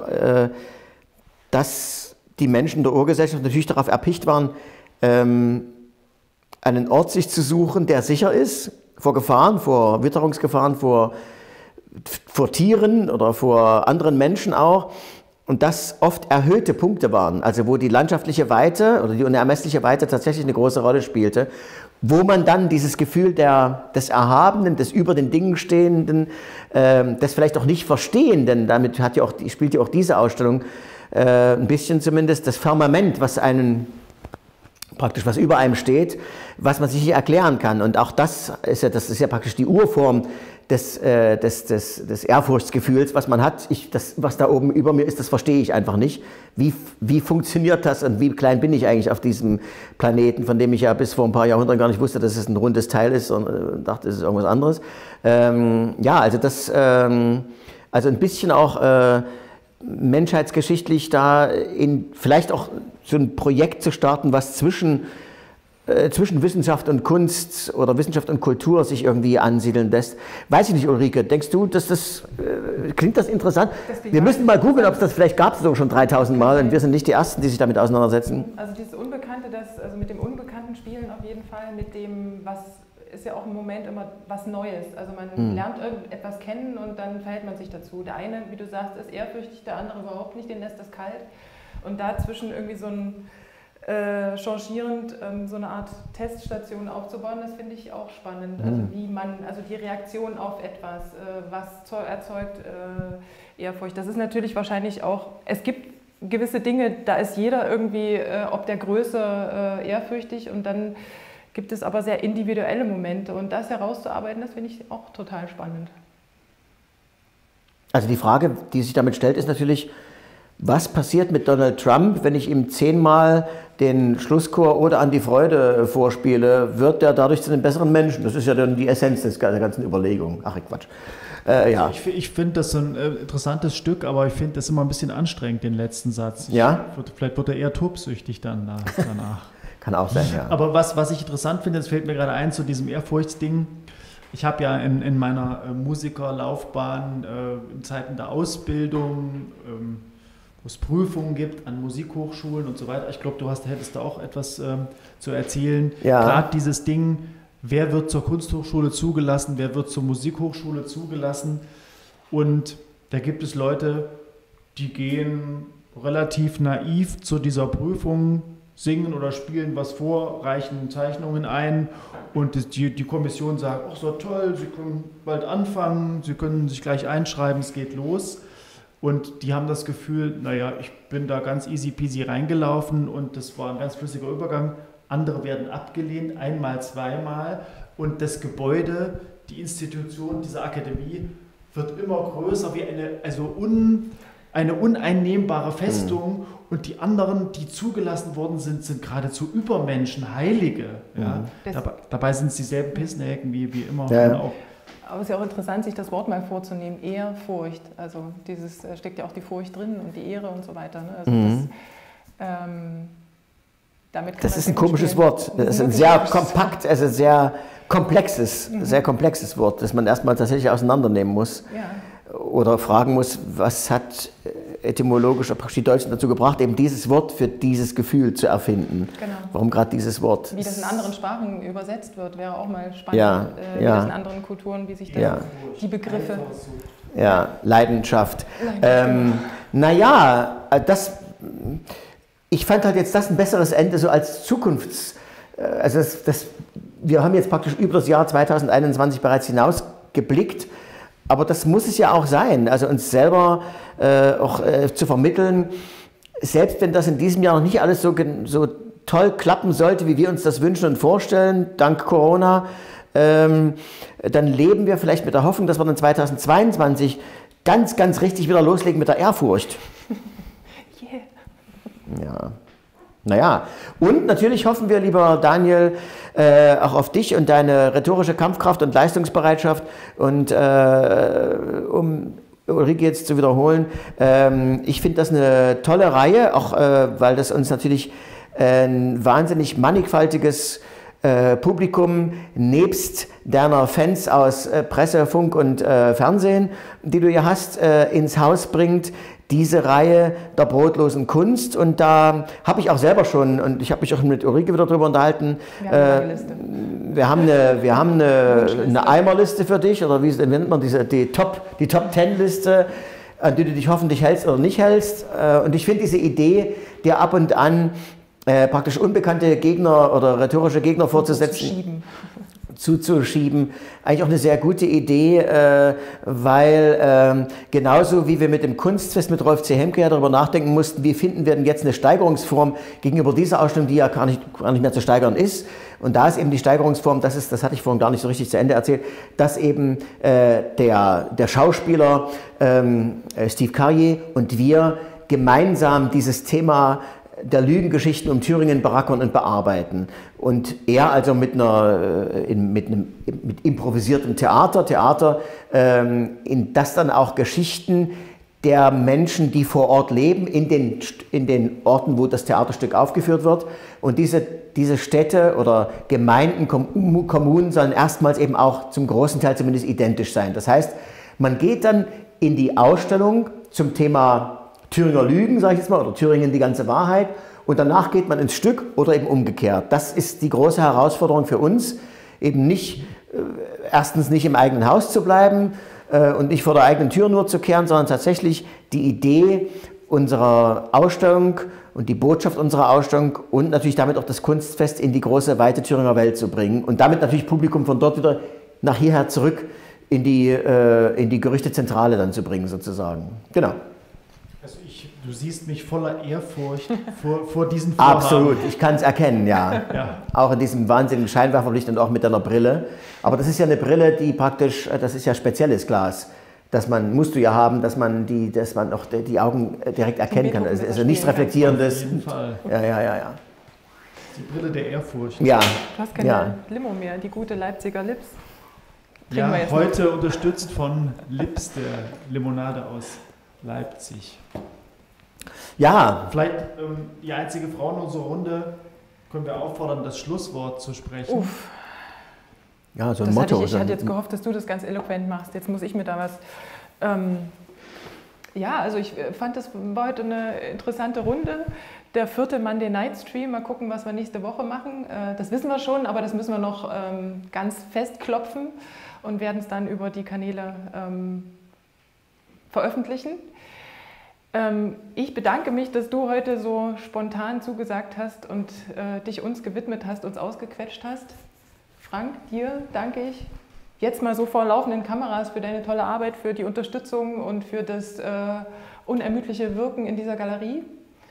dass die Menschen der Urgesellschaft natürlich darauf erpicht waren, einen Ort sich zu suchen, der sicher ist vor Gefahren, vor Witterungsgefahren, vor Tieren oder vor anderen Menschen auch. Und das oft erhöhte Punkte waren, also wo die landschaftliche Weite oder die unermessliche Weite tatsächlich eine große Rolle spielte, wo man dann dieses Gefühl des Erhabenen, des über den Dingen Stehenden, des vielleicht auch nicht Verstehenden, damit spielt ja auch diese Ausstellung ein bisschen zumindest, das Firmament, was über einem steht, was man sich nicht erklären kann. Und auch das ist ja praktisch die Urform des Ehrfurchtsgefühls, was man hat. Was da oben über mir ist, das verstehe ich einfach nicht. Wie funktioniert das und wie klein bin ich eigentlich auf diesem Planeten, von dem ich ja bis vor ein paar Jahrhunderten gar nicht wusste, dass es ein rundes Teil ist und dachte, es ist irgendwas anderes. Ja, also also ein bisschen auch menschheitsgeschichtlich da vielleicht auch so ein Projekt zu starten, was zwischen Wissenschaft und Kunst oder Wissenschaft und Kultur sich irgendwie ansiedeln lässt. Weiß ich nicht, Ulrike, denkst du, dass klingt das interessant? Wir müssen mal googeln, ob es das vielleicht gab es sogar schon 3000 Mal und wir sind nicht die Ersten, die sich damit auseinandersetzen. Also dieses Unbekannte, also mit dem Unbekannten spielen auf jeden Fall, mit dem, was ist ja auch im Moment immer was Neues. Also man lernt etwas kennen und dann verhält man sich dazu. Der eine, wie du sagst, ist ehrfürchtig, der andere überhaupt nicht, den lässt das kalt. Und dazwischen irgendwie so ein changierend so eine Art Teststation aufzubauen, das finde ich auch spannend. Also die Reaktion auf etwas, was erzeugt Ehrfurcht. Das ist natürlich wahrscheinlich auch, es gibt gewisse Dinge, da ist jeder irgendwie ob der Größe ehrfürchtig und dann gibt es aber sehr individuelle Momente und das herauszuarbeiten, das finde ich auch total spannend. Also die Frage, die sich damit stellt, ist natürlich, was passiert mit Donald Trump, wenn ich ihm 10-mal den Schlusschor oder an die Freude vorspiele, wird der dadurch zu einem besseren Menschen? Das ist ja dann die Essenz der ganzen Überlegung. Ach, Quatsch. Ja. Ich finde das so ein interessantes Stück, aber ich finde das immer ein bisschen anstrengend, den letzten Satz. Vielleicht wird er eher tobsüchtig dann danach. Kann auch sein, ja. Aber was ich interessant finde, das fällt mir gerade ein zu diesem Ehrfurchtsding. Ich habe ja in meiner Musikerlaufbahn in Zeiten der Ausbildung, wo es Prüfungen gibt an Musikhochschulen und so weiter. Ich glaube, hättest da auch etwas zu erzählen. Ja. Gerade dieses Ding, wer wird zur Kunsthochschule zugelassen, wer wird zur Musikhochschule zugelassen. Und da gibt es Leute, die gehen relativ naiv zu dieser Prüfung, singen oder spielen was vor, reichen Zeichnungen ein und die Kommission sagt, ach so toll, Sie können bald anfangen, Sie können sich gleich einschreiben, es geht los. Und die haben das Gefühl, naja, ich bin da ganz easy peasy reingelaufen und das war ein ganz flüssiger Übergang. Andere werden abgelehnt, einmal, zweimal. Und das Gebäude, die Institution dieser Akademie wird immer größer wie eine uneinnehmbare Festung. Und die anderen, die zugelassen worden sind, sind geradezu Übermenschen, Heilige. Ja? Dabei sind es dieselben Pissnäcken wie immer. Ja. Aber es ist ja auch interessant, sich das Wort mal vorzunehmen, Ehrfurcht. Also steckt ja auch die Furcht drin und die Ehre und so weiter. Ne? Also das ist ein komisches Wort. Das ist ein sehr kompakt, also sehr komplexes Wort, das man erstmal tatsächlich auseinandernehmen muss. Ja. Oder fragen muss, was hat etymologisch die Deutschen dazu gebracht, eben dieses Wort für dieses Gefühl zu erfinden. Genau. Warum gerade dieses Wort? Wie das in anderen Sprachen übersetzt wird, wäre auch mal spannend. Wie das in anderen Kulturen, wie sich da die Begriffe... Ja, Leidenschaft. Ich fand halt jetzt das ein besseres Ende so als wir haben jetzt praktisch über das Jahr 2021 bereits hinausgeblickt, aber das muss es ja auch sein, also uns selber auch zu vermitteln, selbst wenn das in diesem Jahr noch nicht alles so toll klappen sollte, wie wir uns das wünschen und vorstellen, dank Corona, dann leben wir vielleicht mit der Hoffnung, dass wir dann 2022 ganz, ganz richtig wieder loslegen mit der Ehrfurcht. Ja. Naja, und natürlich hoffen wir, lieber Daniel, auch auf dich und deine rhetorische Kampfkraft und Leistungsbereitschaft. Und um Ulrike jetzt zu wiederholen, ich finde das eine tolle Reihe, auch weil das uns natürlich ein wahnsinnig mannigfaltiges Publikum nebst deiner Fans aus Presse, Funk und Fernsehen, die du hier hast, ins Haus bringt. Diese Reihe der brotlosen Kunst, und da habe ich auch selber schon, und ich habe mich auch mit Ulrike wieder darüber unterhalten, wir haben eine Eimerliste für dich, oder wie nennt man die Top-10-Liste, an die du dich hoffentlich hältst oder nicht hältst, und ich finde diese Idee, dir ab und an praktisch unbekannte Gegner oder rhetorische Gegner zuzuschieben, eigentlich auch eine sehr gute Idee, weil genauso wie wir mit dem Kunstfest mit Rolf C. Hemke ja darüber nachdenken mussten, wie finden wir denn jetzt eine Steigerungsform gegenüber dieser Ausstellung, die ja gar nicht mehr zu steigern ist. Und da ist eben die Steigerungsform, das hatte ich vorhin gar nicht so richtig zu Ende erzählt, dass eben der Schauspieler Steve Carrier und wir gemeinsam dieses Thema der Lügengeschichten um Thüringen berackern und bearbeiten. Und er also mit improvisiertem Theater, in das dann auch Geschichten der Menschen, die vor Ort leben, in den Orten, wo das Theaterstück aufgeführt wird. Und diese Städte oder Gemeinden, Kommunen sollen erstmals eben auch zum großen Teil zumindest identisch sein. Das heißt, man geht dann in die Ausstellung zum Thema Thüringer Lügen, sage ich jetzt mal, oder Thüringen die ganze Wahrheit, und danach geht man ins Stück oder eben umgekehrt. Das ist die große Herausforderung für uns, eben erstens nicht im eigenen Haus zu bleiben und nicht vor der eigenen Tür nur zu kehren, sondern tatsächlich die Idee unserer Ausstellung und die Botschaft unserer Ausstellung und natürlich damit auch das Kunstfest in die große, weite Thüringer Welt zu bringen und damit natürlich Publikum von dort wieder nach hierher zurück in die Gerüchtezentrale dann zu bringen, sozusagen. Genau. Also du siehst mich voller Ehrfurcht vor diesen Vorhaben. Absolut, ich kann es erkennen, ja. Auch in diesem wahnsinnigen Scheinwerferlicht und auch mit deiner Brille. Aber das ist ja eine Brille, die praktisch, das ist ja spezielles Glas. musst du ja haben, dass man auch die Augen direkt erkennen kann. Also nichts Reflektierendes. Auf jeden Fall. Ja. Die Brille der Ehrfurcht. Ja. Du hast keine Limo mehr, die gute Leipziger Lips. Ja, heute unterstützt von Lips, der Limonade aus Leipzig. Ja. Vielleicht die einzige Frau in unserer Runde können wir auffordern, das Schlusswort zu sprechen. Uff. Ja, so ein Motto. Ich hatte jetzt gehofft, dass du das ganz eloquent machst. Jetzt muss ich mir da was... ja, also ich fand, das war heute eine interessante Runde. Der 4. Monday Night Stream, mal gucken, was wir nächste Woche machen. Das wissen wir schon, aber das müssen wir noch ganz festklopfen und werden es dann über die Kanäle veröffentlichen. Ich bedanke mich, dass du heute so spontan zugesagt hast und dich uns gewidmet hast, uns ausgequetscht hast. Frank, dir danke ich jetzt mal so vor laufenden Kameras für deine tolle Arbeit, für die Unterstützung und für das unermüdliche Wirken in dieser Galerie.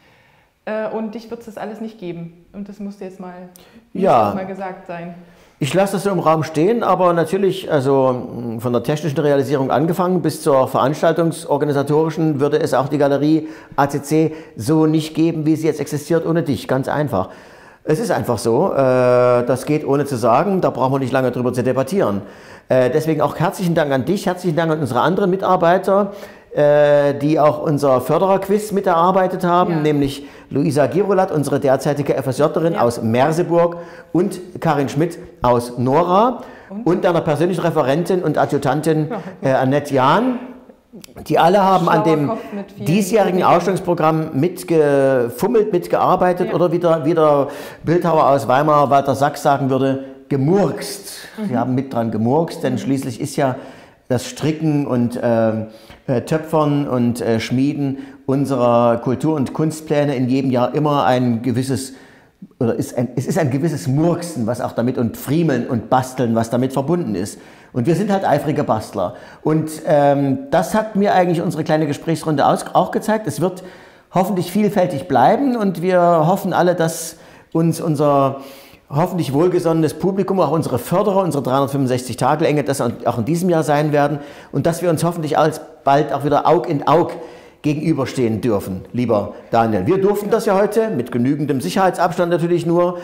Und dich wird es das alles nicht geben. Und das muss jetzt mal, mal gesagt sein. Ich lasse das so im Raum stehen, aber natürlich, also von der technischen Realisierung angefangen bis zur veranstaltungsorganisatorischen, würde es auch die Galerie ACC so nicht geben, wie sie jetzt existiert, ohne dich. Ganz einfach. Es ist einfach so, das geht ohne zu sagen, da brauchen wir nicht lange drüber zu debattieren. Deswegen auch herzlichen Dank an dich, herzlichen Dank an unsere anderen Mitarbeiter, die auch unser Fördererquiz mit erarbeitet haben, nämlich Luisa Girolat, unsere derzeitige FSJlerin aus Merseburg, und Karin Schmidt aus Nora und deiner persönlichen Referentin und Adjutantin Annette Jahn. Die alle haben an dem diesjährigen Ausstellungsprogramm mitgefummelt, mitgearbeitet oder wie der Bildhauer aus Weimar, Walter Sachs, sagen würde, gemurkst. Sie haben mit dran gemurkst, denn schließlich ist ja das Stricken und Töpfern und Schmieden unserer Kultur- und Kunstpläne in jedem Jahr immer ein gewisses, es ist ein gewisses Murksen, was auch damit, und Friemeln und Basteln, was damit verbunden ist. Und wir sind halt eifrige Bastler. Und das hat mir eigentlich unsere kleine Gesprächsrunde auch gezeigt. Es wird hoffentlich vielfältig bleiben und wir hoffen alle, dass uns unser hoffentlich wohlgesonnenes Publikum, auch unsere Förderer, unsere 365 Tage das auch in diesem Jahr sein werden und dass wir uns hoffentlich alsbald auch wieder Aug in Aug gegenüberstehen dürfen, lieber Daniel. Wir durften das ja heute, mit genügendem Sicherheitsabstand natürlich nur.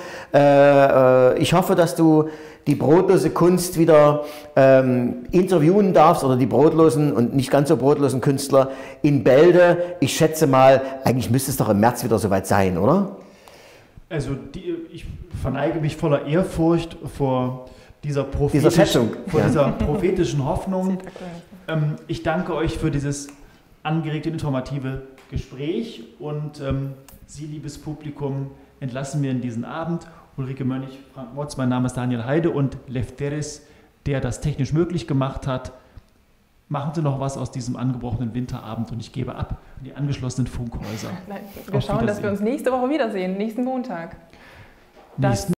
Ich hoffe, dass du die brotlose Kunst wieder interviewen darfst oder die brotlosen und nicht ganz so brotlosen Künstler in Bälde. Ich schätze mal, eigentlich müsste es doch im März wieder soweit sein, oder? Also ich verneige mich voller Ehrfurcht vor dieser prophetischen Hoffnung. Ich danke euch für dieses angeregte, informative Gespräch und Sie, liebes Publikum, entlassen wir in diesen Abend. Ulrike Mönch, Frank Motz, mein Name ist Daniel Heide und Lev Teres, der das technisch möglich gemacht hat. Machen Sie noch was aus diesem angebrochenen Winterabend und ich gebe ab an die angeschlossenen Funkhäuser. Nein, wir schauen, dass wir uns nächste Woche wiedersehen, nächsten Montag.